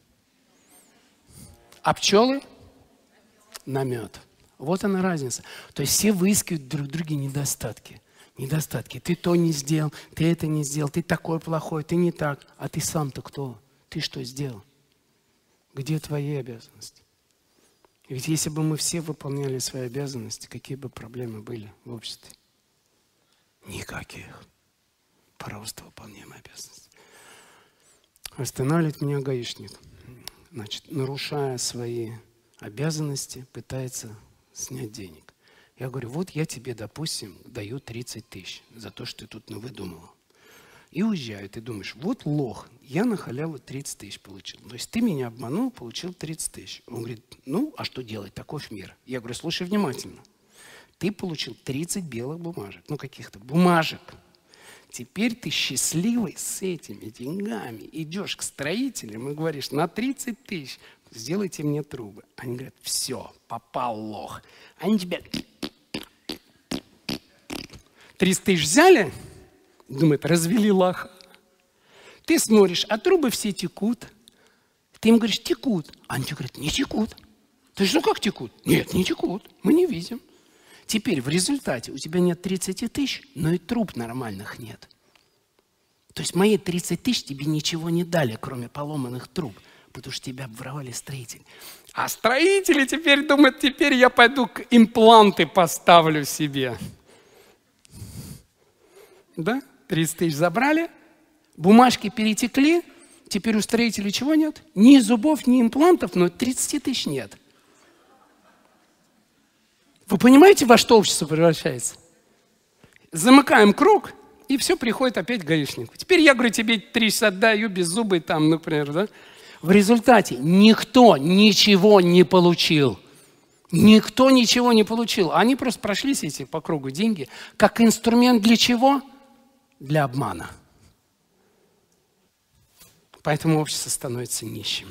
А пчелы? На мед. Вот она разница. То есть все выискивают друг в друге недостатки. Недостатки. Ты то не сделал, ты это не сделал, ты такой плохой, ты не так. А ты сам-то кто? Ты что сделал? Где твои обязанности? Ведь если бы мы все выполняли свои обязанности, какие бы проблемы были в обществе? Никаких. Просто выполняем обязанности. Останавливает меня гаишник. Значит, нарушая свои обязанности, пытается снять денег. Я говорю, вот я тебе, допустим, даю тридцать тысяч за то, что ты тут навыдумывал. И уезжаю. Ты думаешь, вот лох, я на халяву тридцать тысяч получил. То есть ты меня обманул, получил тридцать тысяч. Он говорит, ну, а что делать? Таков мир. Я говорю, слушай внимательно. Ты получил тридцать белых бумажек, ну, каких-то бумажек. Теперь ты счастливый с этими деньгами идешь к строителям и говоришь, на тридцать тысяч сделайте мне трубы. Они говорят, все, попал лох. Они тебя тридцать тысяч взяли, думают, развели лоха. Ты смотришь, а трубы все текут. Ты им говоришь, текут. Они тебе говорят, не текут. Ты же, ну как текут? Нет, не текут, мы не видим. Теперь в результате у тебя нет тридцати тысяч, но и труб нормальных нет. То есть мои тридцать тысяч тебе ничего не дали, кроме поломанных труб, потому что тебя обворовали строители. А строители теперь думают, теперь я пойду к импланты поставлю себе. Да? тридцать тысяч забрали, бумажки перетекли, теперь у строителей чего нет? Ни зубов, ни имплантов, но тридцати тысяч нет. Вы понимаете, во что общество превращается? Замыкаем круг, и все, приходит опять к гаишнику. Теперь я говорю, тебе три часа отдаю, без зубы там, например, да? В результате никто ничего не получил. Никто ничего не получил. Они просто прошлись эти по кругу деньги, как инструмент для чего? Для обмана. Поэтому общество становится нищим.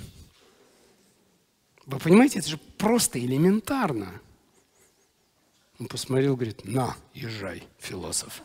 Вы понимаете, это же просто элементарно. Он посмотрел, говорит, на, езжай, философ.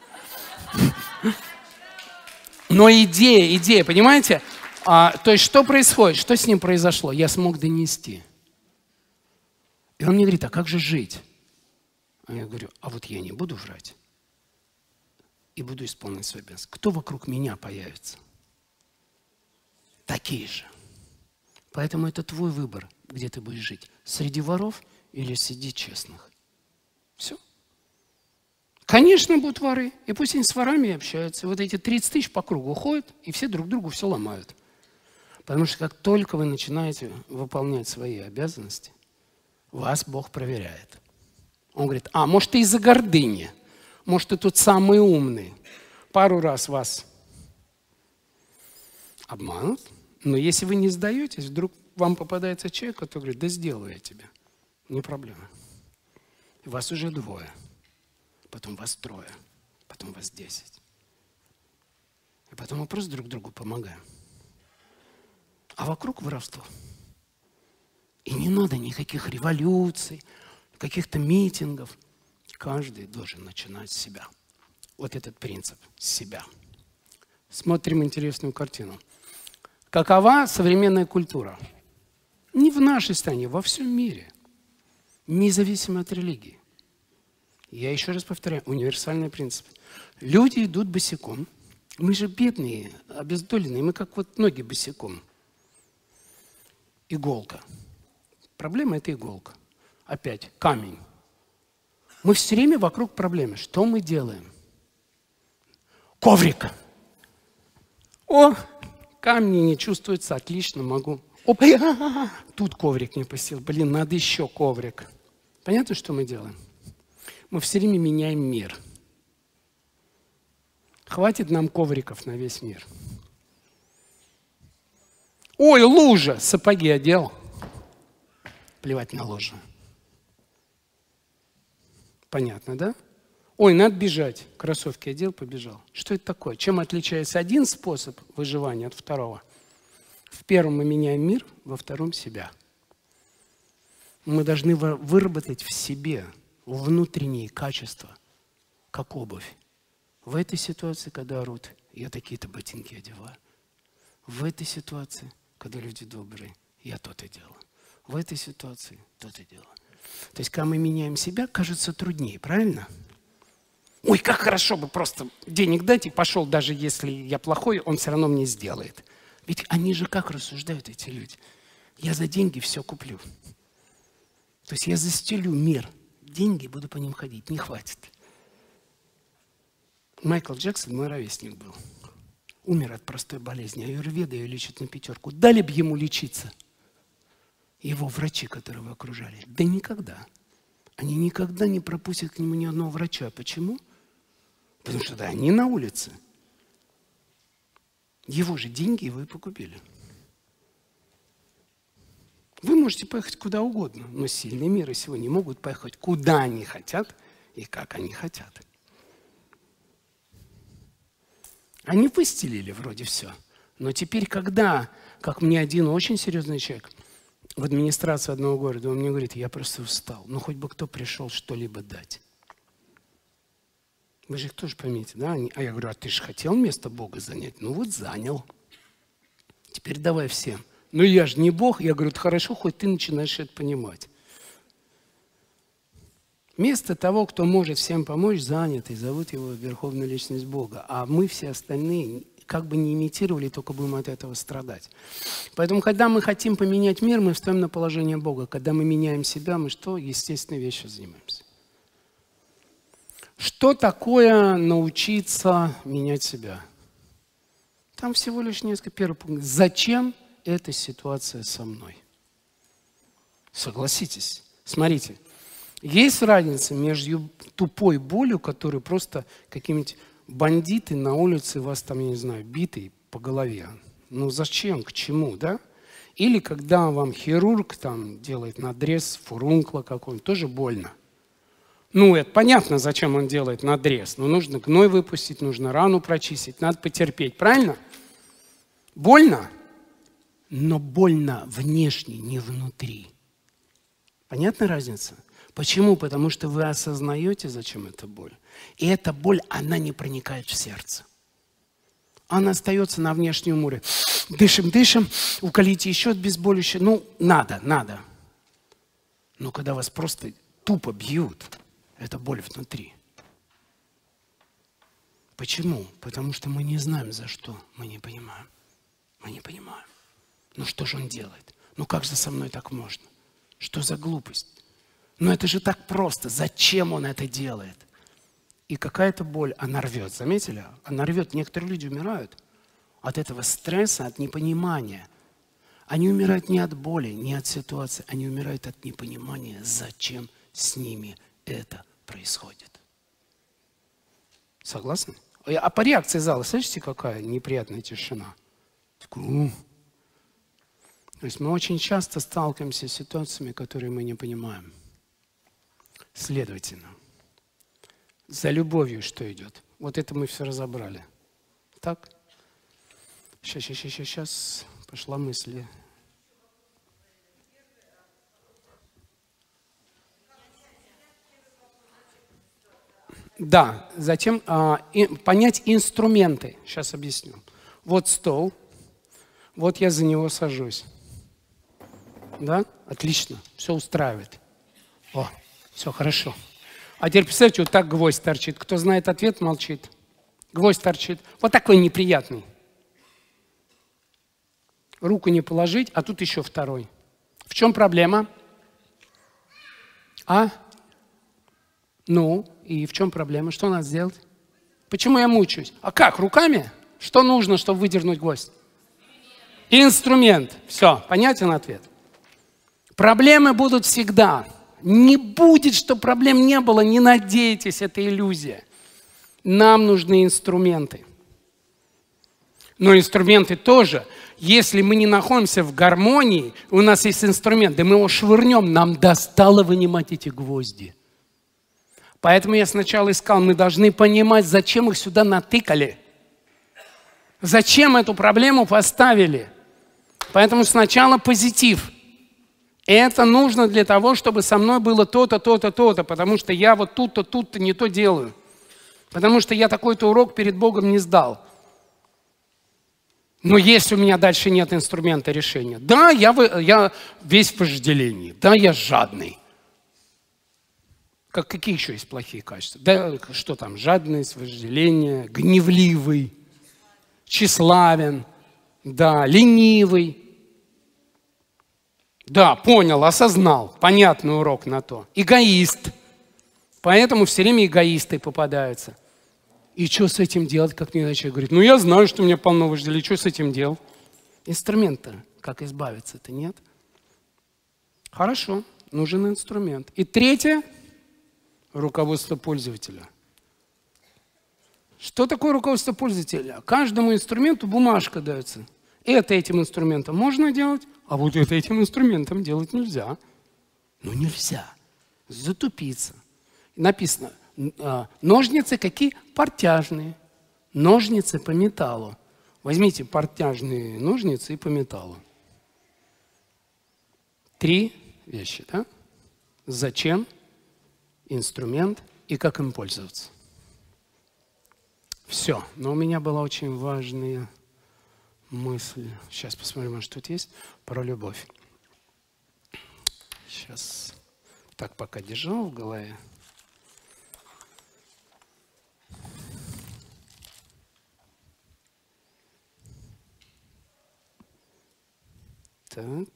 Но идея, идея, понимаете? А, то есть что происходит? Что с ним произошло? Я смог донести. И он мне говорит, а как же жить? А я говорю, а вот я не буду врать и буду исполнять свой обязанность. Кто вокруг меня появится? Такие же. Поэтому это твой выбор, где ты будешь жить. Среди воров или среди честных. Все. Конечно, будут воры. И пусть они с ворами общаются. И вот эти тридцать тысяч по кругу ходят, и все друг другу все ломают. Потому что как только вы начинаете выполнять свои обязанности, вас Бог проверяет. Он говорит, а, может, ты из-за гордыни, может, ты тут самый умный. Пару раз вас обманут, но если вы не сдаетесь, вдруг вам попадается человек, который говорит, да сделаю я тебя, не проблема. И вас уже двое, потом вас трое, потом вас десять. И потом мы просто друг другу помогаем. А вокруг воровство. И не надо никаких революций, каких-то митингов. Каждый должен начинать с себя. Вот этот принцип – с себя. Смотрим интересную картину. Какова современная культура? Не в нашей стране, во всем мире. Независимо от религии. Я еще раз повторяю, универсальный принцип. Люди идут босиком. Мы же бедные, обездоленные, мы как вот ноги босиком. Иголка. Проблема – это иголка. Опять камень. Мы все время вокруг проблемы. Что мы делаем? Коврик. О, камни не чувствуются, отлично, могу. Оп, тут коврик не посел. Блин, надо еще коврик. Понятно, что мы делаем? Мы все время меняем мир. Хватит нам ковриков на весь мир. Ой, лужа, сапоги одел. Плевать на лужу. Понятно, да? Ой, надо бежать. Кроссовки одел, побежал. Что это такое? Чем отличается один способ выживания от второго? В первом мы меняем мир, во втором себя. Мы должны выработать в себе внутренние качества, как обувь. В этой ситуации, когда орут, я такие-то ботинки одеваю. В этой ситуации, когда люди добрые, я то-то делаю. В этой ситуации то-то делаю. То есть, когда мы меняем себя, кажется труднее, правильно? Ой, как хорошо бы просто денег дать, и пошел, даже если я плохой, он все равно мне сделает. Ведь они же как рассуждают, эти люди? Я за деньги все куплю. То есть я застелю мир. Деньги, буду по ним ходить, не хватит. Майкл Джексон, мой ровесник был. Умер от простой болезни. Аюрведа ее лечит на пятерку. Дали бы ему лечиться. Его врачи, которые его окружали. Да никогда. Они никогда не пропустят к нему ни одного врача. Почему? Потому что да, они на улице. Его же деньги его и покупили. Вы можете поехать куда угодно, но сильные миры сегодня могут поехать куда они хотят и как они хотят. Они выстелили вроде все. Но теперь, когда, как мне один очень серьезный человек в администрации одного города, он мне говорит, я просто устал. Ну, хоть бы кто пришел что-либо дать. Вы же их тоже поймите, да? А я говорю, а ты же хотел место Бога занять? Ну вот занял. Теперь давай всем. Ну я же не Бог. Я говорю, хорошо, хоть ты начинаешь это понимать. Место того, кто может всем помочь, занято, и зовут его Верховная Личность Бога. А мы все остальные, как бы не имитировали, только будем от этого страдать. Поэтому, когда мы хотим поменять мир, мы встаем на положение Бога. Когда мы меняем себя, мы что? Естественной вещью занимаемся. Что такое научиться менять себя? Там всего лишь несколько первых пунктов. Зачем эта ситуация со мной? Согласитесь. Смотрите. Есть разница между тупой болью, которую просто какие-нибудь бандиты на улице вас там, я не знаю, битые по голове. Ну зачем, к чему, да? Или когда вам хирург там делает надрез фурункула какой-нибудь, тоже больно. Ну, это понятно, зачем он делает надрез. Но нужно гной выпустить, нужно рану прочистить, надо потерпеть, правильно? Больно? Но больно внешне, не внутри. Понятна разница? Почему? Потому что вы осознаете, зачем эта боль. И эта боль, она не проникает в сердце. Она остается на внешнем уровне. Дышим, дышим, уколите еще обезболивающее. Ну, надо, надо. Но когда вас просто тупо бьют, Это боль внутри. Почему? Потому что мы не знаем, за что. Мы не понимаем. Мы не понимаем. Ну что же он делает? Ну как же со мной так можно? Что за глупость? Ну это же так просто. Зачем он это делает? И какая-то боль, она рвет. Заметили? Она рвет. Некоторые люди умирают от этого стресса, от непонимания. Они умирают не от боли, не от ситуации. Они умирают от непонимания, зачем с ними это происходит. Согласны? А по реакции зала, слышите, какая неприятная тишина? То есть мы очень часто сталкиваемся с ситуациями, которые мы не понимаем. Следовательно, за любовью что идет? Вот это мы все разобрали. Так? Сейчас, сейчас, сейчас, сейчас. Пошла мысль. Да, затем а, и, понять инструменты. Сейчас объясню. Вот стол, вот я за него сажусь. Да? Отлично, все устраивает. О, все хорошо. А теперь представьте, вот так гвоздь торчит. Кто знает ответ, молчит. Гвоздь торчит. Вот такой неприятный. Руку не положить, а тут еще второй. В чем проблема? А? Ну, и в чем проблема? Что надо сделать? Почему я мучаюсь? А как, руками? Что нужно, чтобы выдернуть гвоздь? Инструмент. Все, понятен ответ? Проблемы будут всегда. Не будет, что проблем не было, не надейтесь, это иллюзия. Нам нужны инструменты. Но инструменты тоже. Если мы не находимся в гармонии, у нас есть инструмент, да мы его швырнем, нам достало вынимать эти гвозди. Поэтому я сначала искал, мы должны понимать, зачем их сюда натыкали. Зачем эту проблему поставили. Поэтому сначала позитив. Это нужно для того, чтобы со мной было то-то, то-то, то-то, потому что я вот тут-то, тут-то не то делаю. Потому что я такой-то урок перед Богом не сдал. Но если у меня дальше нет инструмента решения, да, я, я весь в вожделении, да, я жадный. Как, какие еще есть плохие качества? Да, что там, жадность, вожделение, гневливый, тщеславен, да, ленивый. Да, понял, осознал, понятный урок на то. Эгоист. Поэтому все время эгоисты попадаются. И что с этим делать, как мне человек говорит? Ну, я знаю, что у меня полно вожделения, что с этим делать? Инструмент-то, как избавиться-то, нет? Хорошо, нужен инструмент. И третье – руководство пользователя. Что такое руководство пользователя? Каждому инструменту бумажка дается. Это этим инструментом можно делать, а вот это этим инструментом делать нельзя. Ну, нельзя. Затупиться. Написано. Ножницы какие? Портяжные. Ножницы по металлу. Возьмите портяжные ножницы и по металлу. Три вещи, да? Зачем, инструмент и как им пользоваться. Все. Но у меня была очень важная мысль. Сейчас посмотрим, что тут есть. Про любовь. Сейчас. Так, пока держал в голове. Так.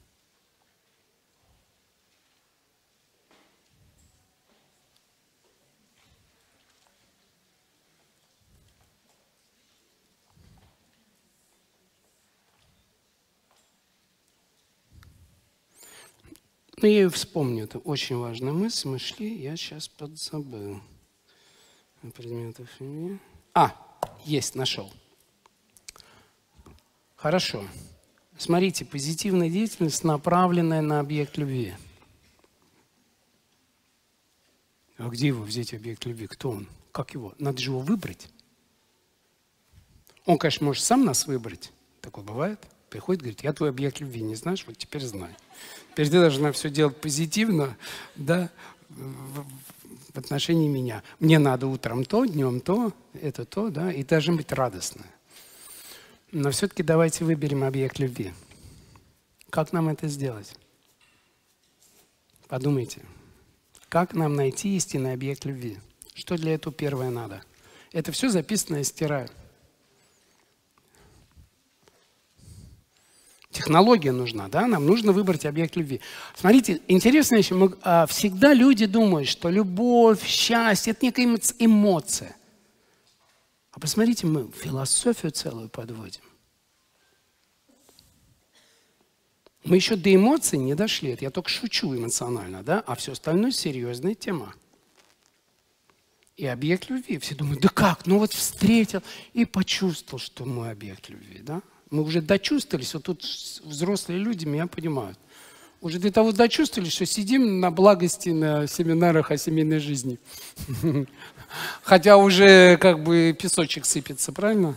Ну, я ее вспомню. Это очень важная мысль. Мы шли, я сейчас подзабыл. Предметов имени. А, есть, нашел. Хорошо. Смотрите, позитивная деятельность, направленная на объект любви. А где его взять, объект любви? Кто он? Как его? Надо же его выбрать. Он, конечно, может сам нас выбрать. Такое бывает. Приходит, говорит, я твой объект любви не знаешь, вот теперь знаю. Теперь ты должна все делать позитивно, да, в, в отношении меня. Мне надо утром то, днем то, это то, да, и должно быть радостно. Но все-таки давайте выберем объект любви. Как нам это сделать? Подумайте. Как нам найти истинный объект любви? Что для этого первое надо? Это все записано, я стираю. Технология нужна, да? Нам нужно выбрать объект любви. Смотрите, интересная вещь. Мы, а, всегда люди думают, что любовь, счастье – это некая эмоция. А посмотрите, мы философию целую подводим. Мы еще до эмоций не дошли. Это я только шучу эмоционально, да? А все остальное – серьезная тема. И объект любви. Все думают, да как? Ну вот встретил и почувствовал, что мой объект любви, да? Мы уже дочувствовались, вот тут взрослые люди меня понимают. Уже до того дочувствовали, что сидим на благости на семинарах о семейной жизни. Хотя уже как бы песочек сыпется, правильно?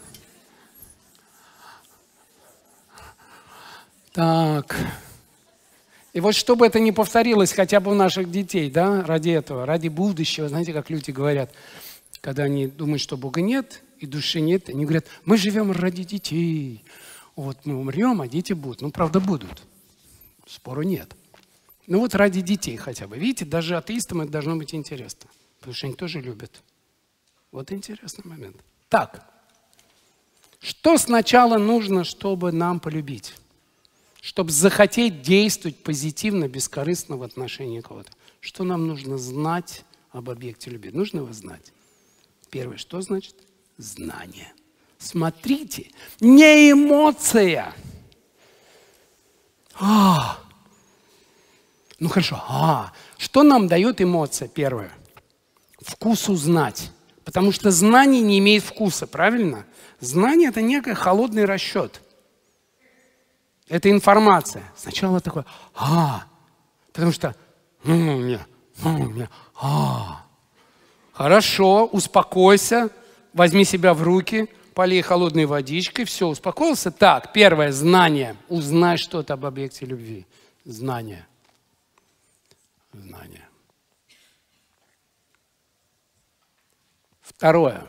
Так. И вот чтобы это не повторилось хотя бы у наших детей, да, ради этого, ради будущего, знаете, как люди говорят, когда они думают, что Бога нет и души нет, они говорят, мы живем ради детей. Вот мы умрем, а дети будут. Ну, правда, будут. Спору нет. Ну вот ради детей хотя бы. Видите, даже атеистам это должно быть интересно. Потому что они тоже любят. Вот интересный момент. Так. Что сначала нужно, чтобы нам полюбить? Чтобы захотеть действовать позитивно, бескорыстно в отношении кого-то. Что нам нужно знать об объекте любви? Нужно его знать. Первое, что значит? Знание. Смотрите, не эмоция. А, ну хорошо. А, что нам дает эмоция? Первое. Вкус узнать. Потому что знание не имеет вкуса, правильно? Знание – это некий холодный расчет. Это информация. Сначала такое, а, потому что, у меня, у меня, а. Хорошо, успокойся, возьми себя в руки, полей холодной водичкой, все, успокоился. Так, первое, знание. Узнай что-то об объекте любви. Знание. Знание. Второе.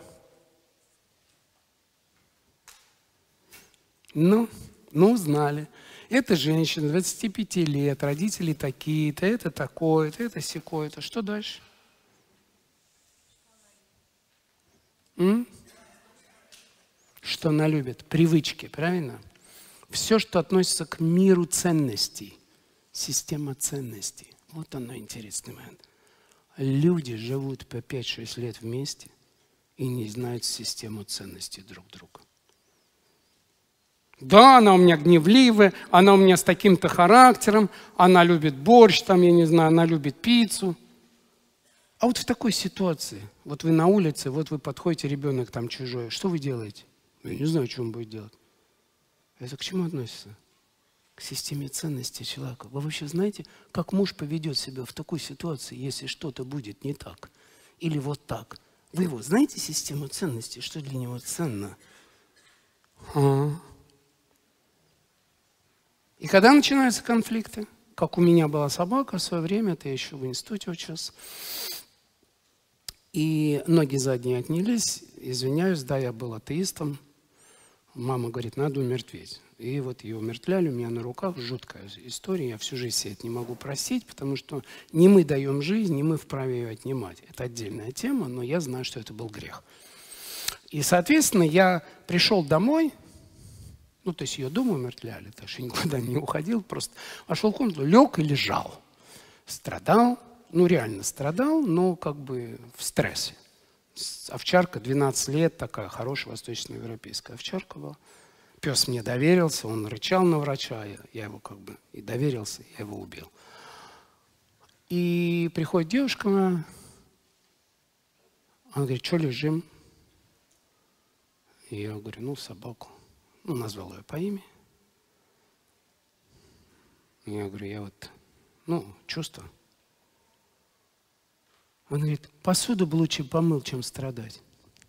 Ну, ну, узнали. Это женщина, двадцати пяти лет, родители такие-то, это такое-то, это сякое-то. Что дальше? М? Что она любит? Привычки, правильно? Все, что относится к миру ценностей. Система ценностей. Вот оно интересный момент. Люди живут по пять-шесть лет вместе и не знают систему ценностей друг друга. Да, она у меня гневливая, она у меня с таким-то характером, она любит борщ, там, я не знаю, она любит пиццу. А вот в такой ситуации, вот вы на улице, вот вы подходите, ребенок там чужой, что вы делаете? Я не знаю, что он будет делать. Это к чему относится? К системе ценностей человека. Вы вообще знаете, как муж поведет себя в такой ситуации, если что-то будет не так? Или вот так? Вы его знаете систему ценностей, что для него ценно? А. И когда начинаются конфликты? Как у меня была собака в свое время, это я еще в институте учился. И ноги задние отнялись, извиняюсь, да, я был атеистом. Мама говорит, надо умертветь. И вот ее умертвляли у меня на руках. Жуткая история. Я всю жизнь себе это не могу простить, потому что не мы даем жизнь, не мы вправе ее отнимать. Это отдельная тема, но я знаю, что это был грех. И, соответственно, я пришел домой, ну, то есть ее дома умертвляли, так что никуда не уходил, просто вошел в комнату, лег и лежал. Страдал, ну, реально страдал, но как бы в стрессе. Овчарка, двенадцать лет, такая хорошая восточноевропейская овчарка была. Пес мне доверился, он рычал на врача, я, я его как бы и доверился, я его убил. И приходит девушка, она говорит, что лежим? И я говорю, ну, собаку. Ну, назвал ее по имени. И я говорю, я вот, ну, чувство. Он говорит, посуду бы лучше помыл, чем страдать.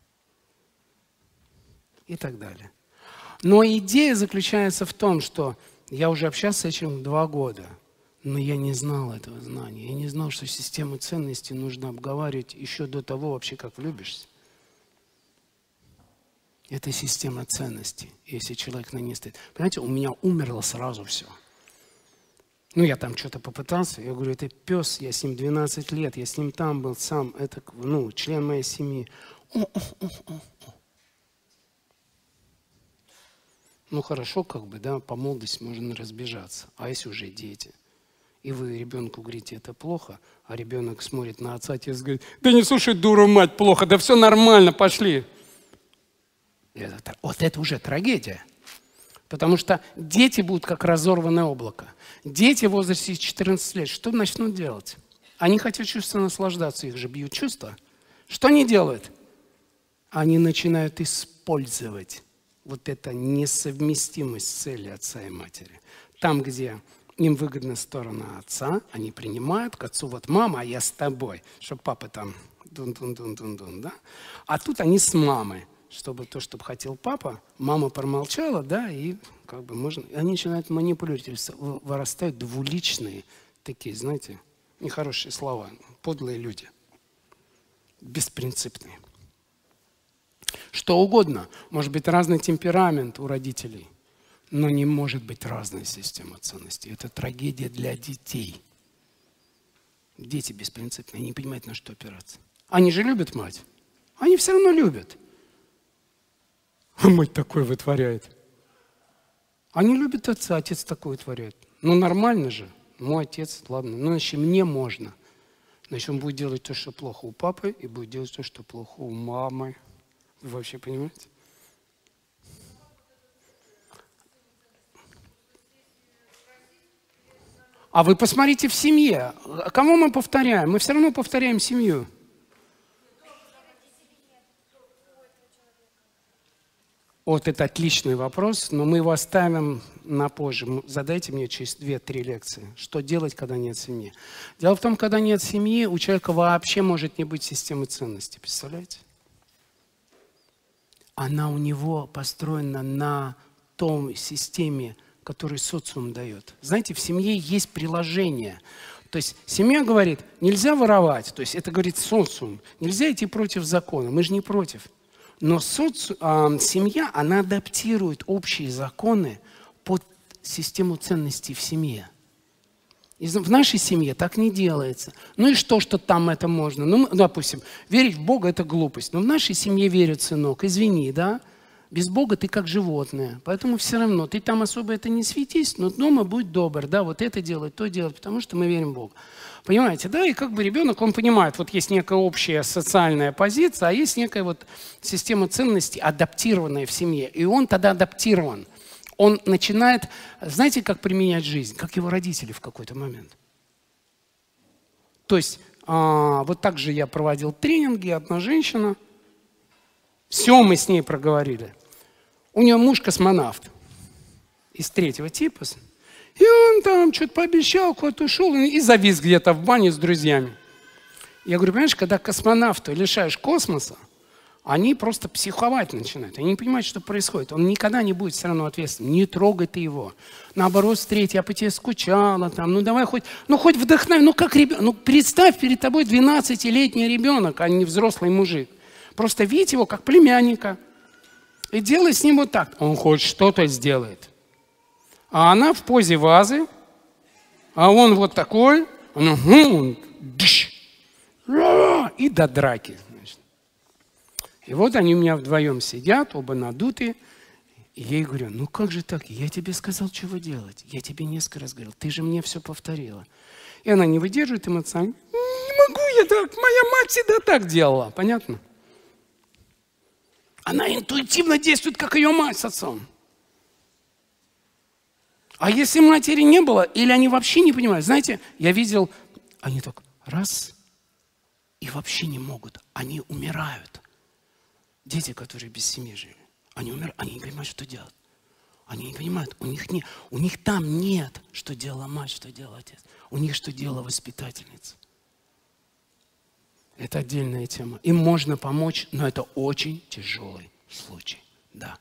И так далее. Но идея заключается в том, что я уже общался с этим два года, но я не знал этого знания. Я не знал, что систему ценностей нужно обговаривать еще до того вообще, как влюбишься. Это система ценностей, если человек на ней стоит. Понимаете, у меня умерло сразу все. Ну, я там что-то попытался, я говорю, это пес, я с ним двенадцать лет, я с ним там был сам, это, ну, член моей семьи. О, о, о, о, о. Ну, хорошо, как бы, да, по молодости можно разбежаться. А если уже дети? И вы ребенку говорите, это плохо, а ребенок смотрит на отца, отец говорит, да не слушай, дуру мать, плохо, да все нормально, пошли. Это, вот это уже трагедия. Потому что дети будут как разорванное облако. Дети в возрасте четырнадцати лет что начнут делать? Они хотят чувственно наслаждаться, их же бьют чувства. Что они делают? Они начинают использовать вот эту несовместимость цели отца и матери. Там, где им выгодна сторона отца, они принимают к отцу, вот мама, а я с тобой, чтобы папа там дун-дун-дун-дун-дун, да? А тут они с мамой, чтобы то, что хотел папа, мама промолчала, да, и как бы можно, и они начинают манипулировать, вырастают двуличные такие, знаете, нехорошие слова, подлые люди, беспринципные. Что угодно, может быть разный темперамент у родителей, но не может быть разная система ценностей. Это трагедия для детей. Дети беспринципные, они не понимают, на что опираться. Они же любят мать. Они все равно любят. А мать такое вытворяет. Они любят отца, отец такое вытворяет. Ну нормально же. Мой отец, ладно. Ну значит, мне можно. Значит, он будет делать то, что плохо у папы, и будет делать то, что плохо у мамы. Вы вообще понимаете? А вы посмотрите в семье. Кому мы повторяем? Мы все равно повторяем семью. Вот это отличный вопрос, но мы его оставим на позже. Задайте мне через две-три лекции. Что делать, когда нет семьи? Дело в том, когда нет семьи, у человека вообще может не быть системы ценностей. Представляете? Она у него построена на том системе, которую социум дает. Знаете, в семье есть приложение. То есть семья говорит, нельзя воровать. То есть это говорит социум. Нельзя идти против закона. Мы же не против. Но соци... э, семья, она адаптирует общие законы под систему ценностей в семье. И в нашей семье так не делается. Ну и что, что там это можно? Ну, допустим, верить в Бога – это глупость. Но в нашей семье верят, сынок, извини, да? Без Бога ты как животное. Поэтому все равно, ты там особо это не светись, но дома будь добр, да, вот это делать, то делать, потому что мы верим в Бога. Понимаете, да, и как бы ребенок, он понимает, вот есть некая общая социальная позиция, а есть некая вот система ценностей, адаптированная в семье. И он тогда адаптирован. Он начинает, знаете, как применять жизнь? Как его родители в какой-то момент. То есть, а, вот так же я проводил тренинги, одна женщина, все мы с ней проговорили. У нее муж космонавт из третьего типа. И он там что-то пообещал, куда-то ушел и завис где-то в бане с друзьями. Я говорю, понимаешь, когда космонавта лишаешь космоса, они просто психовать начинают. Они не понимают, что происходит. Он никогда не будет все равно ответственным. Не трогай ты его. Наоборот, встреть, я по тебе скучала. Там, ну давай хоть, ну хоть вдохновь. Ну как ребенок. Ну представь перед тобой двенадцатилетний ребенок, а не взрослый мужик. Просто видь его как племянника. И делай с ним вот так. Он хоть что-то сделает. А она в позе вазы, а он вот такой, он, он, дыш, и до драки. Значит. И вот они у меня вдвоем сидят, оба надутые. И я ей говорю, ну как же так? Я тебе сказал, чего делать. Я тебе несколько раз говорил, ты же мне все повторила. И она не выдерживает эмоционально. Не могу я так, моя мать всегда так делала. Понятно? Она интуитивно действует, как ее мать с отцом. А если матери не было, или они вообще не понимают, знаете, я видел, они так раз, и вообще не могут, они умирают. Дети, которые без семьи жили, они умирают, они не понимают, что делать. Они не понимают, у них, не, у них там нет, что делала мать, что делал отец. У них что делала воспитательница. Это отдельная тема. Им можно помочь, но это очень тяжелый случай, да.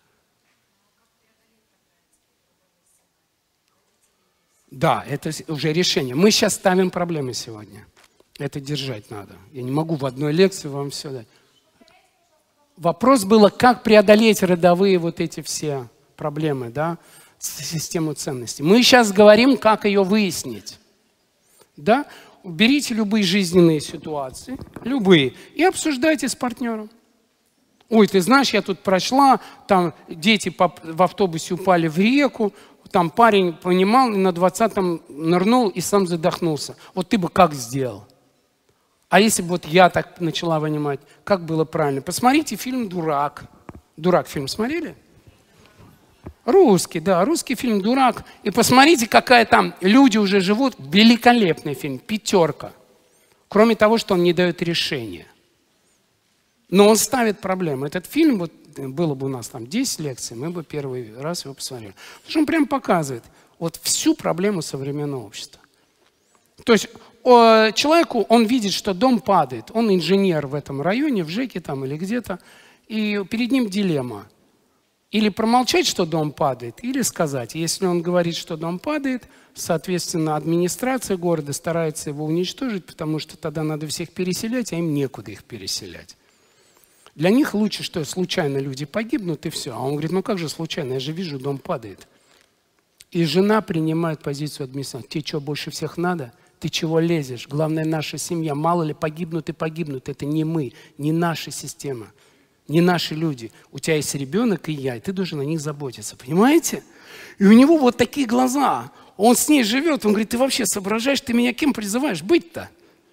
Да, это уже решение. Мы сейчас ставим проблемы сегодня. Это держать надо. Я не могу в одной лекции вам все дать. Вопрос был, как преодолеть родовые вот эти все проблемы, да? систему ценностей. Мы сейчас говорим, как ее выяснить. Да? Берите любые жизненные ситуации, любые, и обсуждайте с партнером. Ой, ты знаешь, я тут прошла, там дети в автобусе упали в реку, там парень понимал, на двадцатом нырнул и сам задохнулся. Вот ты бы как сделал? А если бы вот я так начала понимать, как было правильно? Посмотрите фильм «Дурак». «Дурак» фильм смотрели? Русский, да, русский фильм «Дурак». И посмотрите, какая там, люди уже живут. Великолепный фильм, пятерка. Кроме того, что он не дает решения. Но он ставит проблемы. Этот фильм, вот было бы у нас там десять лекций, мы бы первый раз его посмотрели. Потому что он прям показывает вот всю проблему современного общества. То есть человеку, он видит, что дом падает. Он инженер в этом районе, в ЖЭКе там или где-то. И перед ним дилемма. Или промолчать, что дом падает, или сказать. Если он говорит, что дом падает, соответственно, администрация города старается его уничтожить, потому что тогда надо всех переселять, а им некуда их переселять. Для них лучше, что случайно люди погибнут, и все. А он говорит, ну как же случайно, я же вижу, дом падает. И жена принимает позицию администрации. Тебе что, больше всех надо? Ты чего лезешь? Главное, наша семья. Мало ли, погибнут и погибнут. Это не мы, не наша система. Не наши люди. У тебя есть ребенок и я, и ты должен о них заботиться. Понимаете? И у него вот такие глаза. Он с ней живет, он говорит, ты вообще соображаешь, ты меня кем призываешь быть-то?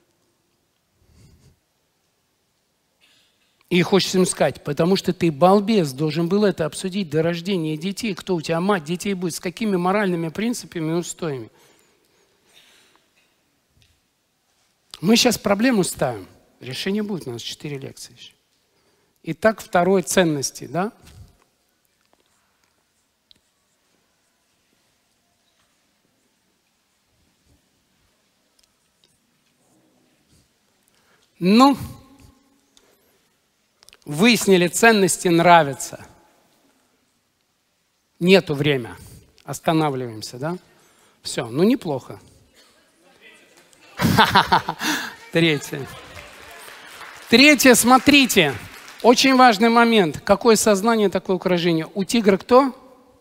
И хочется им сказать, потому что ты, балбес, должен был это обсудить до рождения детей. Кто у тебя мать детей будет, с какими моральными принципами и устоями. Мы сейчас проблему ставим. Решение будет, у нас четыре лекции еще. Итак, второй ценности, да? Ну, выяснили, ценности нравятся. Нету время. Останавливаемся, да? Все, ну неплохо. Третье. Третье, смотрите. Очень важный момент. Какое сознание, такое укрощение. У тигра кто?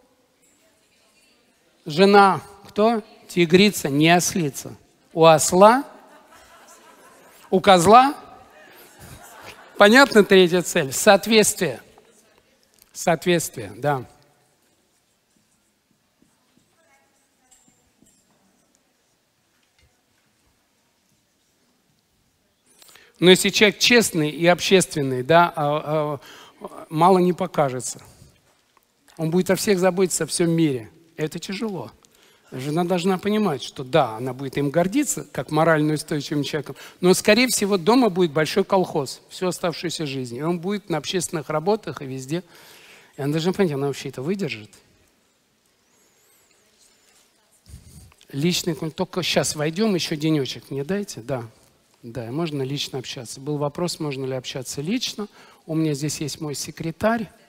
Жена. Кто? Тигрица, не ослица. У осла? У козла? Понятно третья цель? Соответствие. Соответствие, да. Но если человек честный и общественный, да, а, а, мало не покажется. Он будет о всех заботиться, о всем мире. Это тяжело. Жена должна понимать, что да, она будет им гордиться, как морально устойчивым человеком, но, скорее всего, дома будет большой колхоз всю оставшуюся жизнь. И он будет на общественных работах и везде. И она должна понять, она вообще это выдержит. Личный, только сейчас войдем, еще денечек мне дайте, да. Да, можно лично общаться. Был вопрос, можно ли общаться лично. У меня здесь есть мой секретарь.